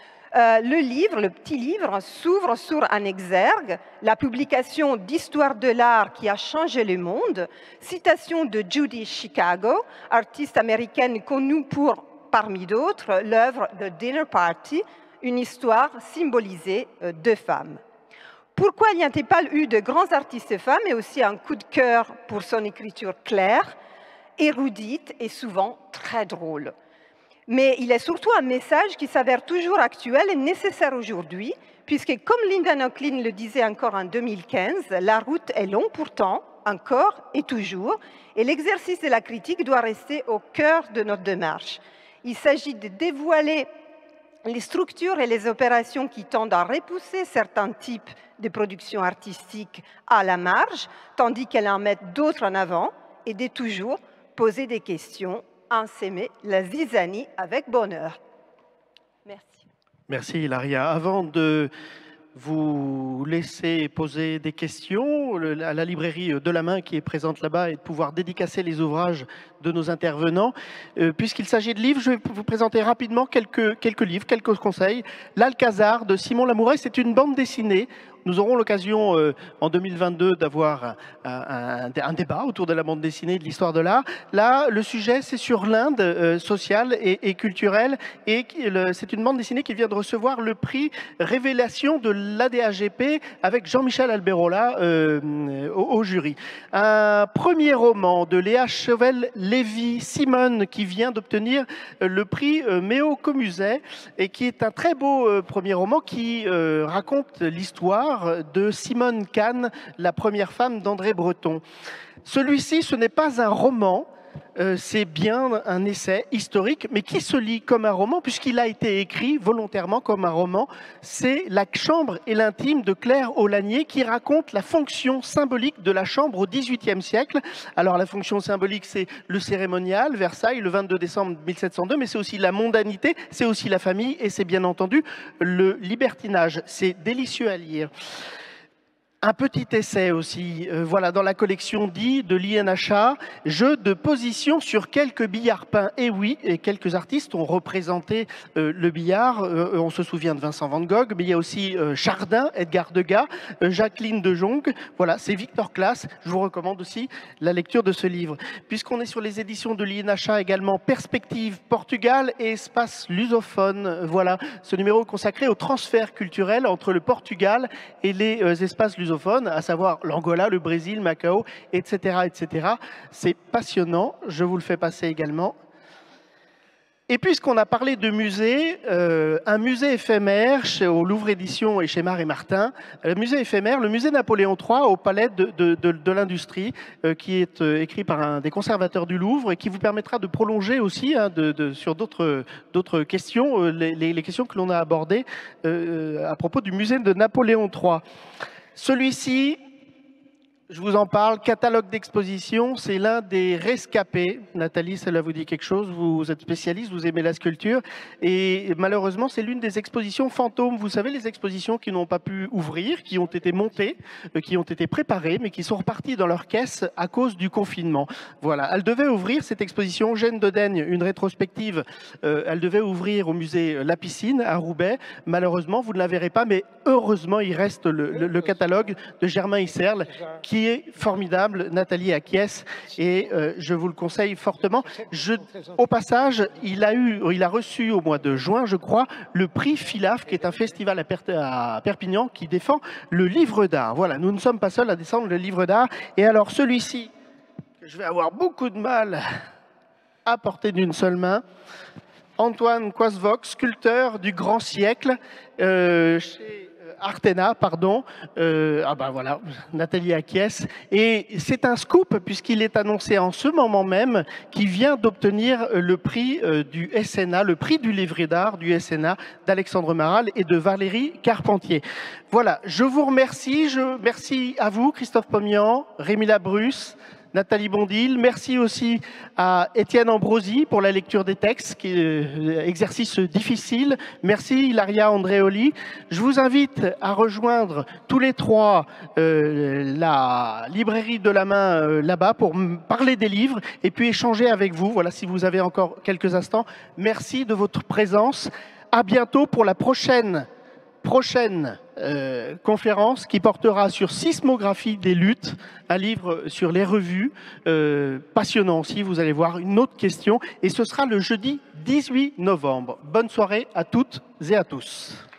Le petit livre, s'ouvre sur un exergue, la publication d'Histoire de l'art qui a changé le monde, citation de Judy Chicago, artiste américaine connue pour, parmi d'autres, l'œuvre The Dinner Party, une histoire symbolisée de femmes. Pourquoi il n'y a-t-il pas eu de grands artistes femmes, mais aussi un coup de cœur pour son écriture claire, érudite et souvent très drôle? Mais il est surtout un message qui s'avère toujours actuel et nécessaire aujourd'hui, puisque comme Linda Nochlin le disait encore en 2015, la route est longue pourtant, encore et toujours, et l'exercice de la critique doit rester au cœur de notre démarche. Il s'agit de dévoiler les structures et les opérations qui tendent à repousser certains types de productions artistiques à la marge, tandis qu'elles en mettent d'autres en avant, et de toujours poser des questions, s'aimer la zizanie avec bonheur. Merci. Merci Hilaria. Avant de vous laisser poser des questions à la librairie de la main qui est présente là-bas et de pouvoir dédicacer les ouvrages de nos intervenants, puisqu'il s'agit de livres, je vais vous présenter rapidement quelques livres, quelques conseils. L'Alcazar de Simon Lamouret, c'est une bande dessinée. Nous aurons l'occasion en 2022 d'avoir un débat autour de la bande dessinée et de l'histoire de l'art. Là, le sujet, c'est sur l'Inde sociale et culturelle. Et c'est une bande dessinée qui vient de recevoir le prix Révélation de l'ADAGP avec Jean-Michel Alberola au jury. Un premier roman de Léa Chauvel-Lévy-Simone qui vient d'obtenir le prix Méo Comuset et qui est un très beau premier roman qui raconte l'histoire de Simone Kahn, la première femme d'André Breton. Celui-ci, ce n'est pas un roman, c'est bien un essai historique, mais qui se lit comme un roman, puisqu'il a été écrit volontairement comme un roman. C'est La chambre et l'intime de Claire Aulagnier, qui raconte la fonction symbolique de la chambre au XVIIIe siècle. Alors la fonction symbolique, c'est le cérémonial, Versailles, le 22 décembre 1702, mais c'est aussi la mondanité, c'est aussi la famille, et c'est bien entendu le libertinage. C'est délicieux à lire. Un petit essai aussi, voilà, dans la collection dit de l'INHA, jeu de position sur quelques billards peints. Et oui, et quelques artistes ont représenté le billard. On se souvient de Vincent van Gogh, mais il y a aussi Chardin, Edgar Degas, Jacqueline de Jong. Voilà, c'est Victor Claes. Je vous recommande aussi la lecture de ce livre. Puisqu'on est sur les éditions de l'INHA également, Perspective Portugal et Espace lusophone. Voilà, ce numéro consacré au transfert culturel entre le Portugal et les espaces lusophones, à savoir l'Angola, le Brésil, Macao, etc., etc. C'est passionnant, je vous le fais passer également. Et puisqu'on a parlé de musée, un musée éphémère au Louvre Éditions et chez Mar & Martin, le musée éphémère, le musée Napoléon III au Palais de l'Industrie, qui est écrit par un des conservateurs du Louvre et qui vous permettra de prolonger aussi sur d'autres questions, les questions que l'on a abordées à propos du musée de Napoléon III. Celui-ci, je vous en parle, catalogue d'exposition, c'est l'un des rescapés. Nathalie, cela vous dit quelque chose? Vous êtes spécialiste, vous aimez la sculpture. Et malheureusement, c'est l'une des expositions fantômes. Vous savez, les expositions qui n'ont pas pu ouvrir, qui ont été montées, qui ont été préparées, mais qui sont reparties dans leur caisse à cause du confinement. Voilà, elle devait ouvrir, cette exposition Eugène de Daigne, une rétrospective. Elle devait ouvrir au musée La Piscine à Roubaix. Malheureusement, vous ne la verrez pas, mais heureusement, il reste le catalogue de Germain Hissèrle, qui est formidable. Nathalie acquiesce et je vous le conseille fortement. Au passage, il a reçu au mois de juin, je crois, le prix Filaf, qui est un festival à Perpignan qui défend le livre d'art. Voilà, nous ne sommes pas seuls à défendre le livre d'art. Et alors celui-ci, je vais avoir beaucoup de mal à porter d'une seule main, Antoine Coisvox, sculpteur du grand siècle, chez Artena, pardon. Ah ben voilà, Nathalie acquiesce. Et c'est un scoop puisqu'il est annoncé en ce moment même qu'il vient d'obtenir le prix du SNA, le prix du livret d'art du SNA d'Alexandre Maral et de Valérie Carpentier. Voilà, je vous remercie. Merci à vous, Christophe Pomian, Rémi Labrusse, Nathalie Bondil. Merci aussi à Étienne Ambrosi pour la lecture des textes, qui est exercice difficile. Merci Ilaria Andréoli. Je vous invite à rejoindre tous les trois la librairie de la main là-bas pour parler des livres et puis échanger avec vous. Voilà, si vous avez encore quelques instants. Merci de votre présence. À bientôt pour la prochaine conférence qui portera sur Sismographie des luttes, un livre sur les revues, passionnant aussi, vous allez voir une autre question, et ce sera le jeudi 18 novembre. Bonne soirée à toutes et à tous.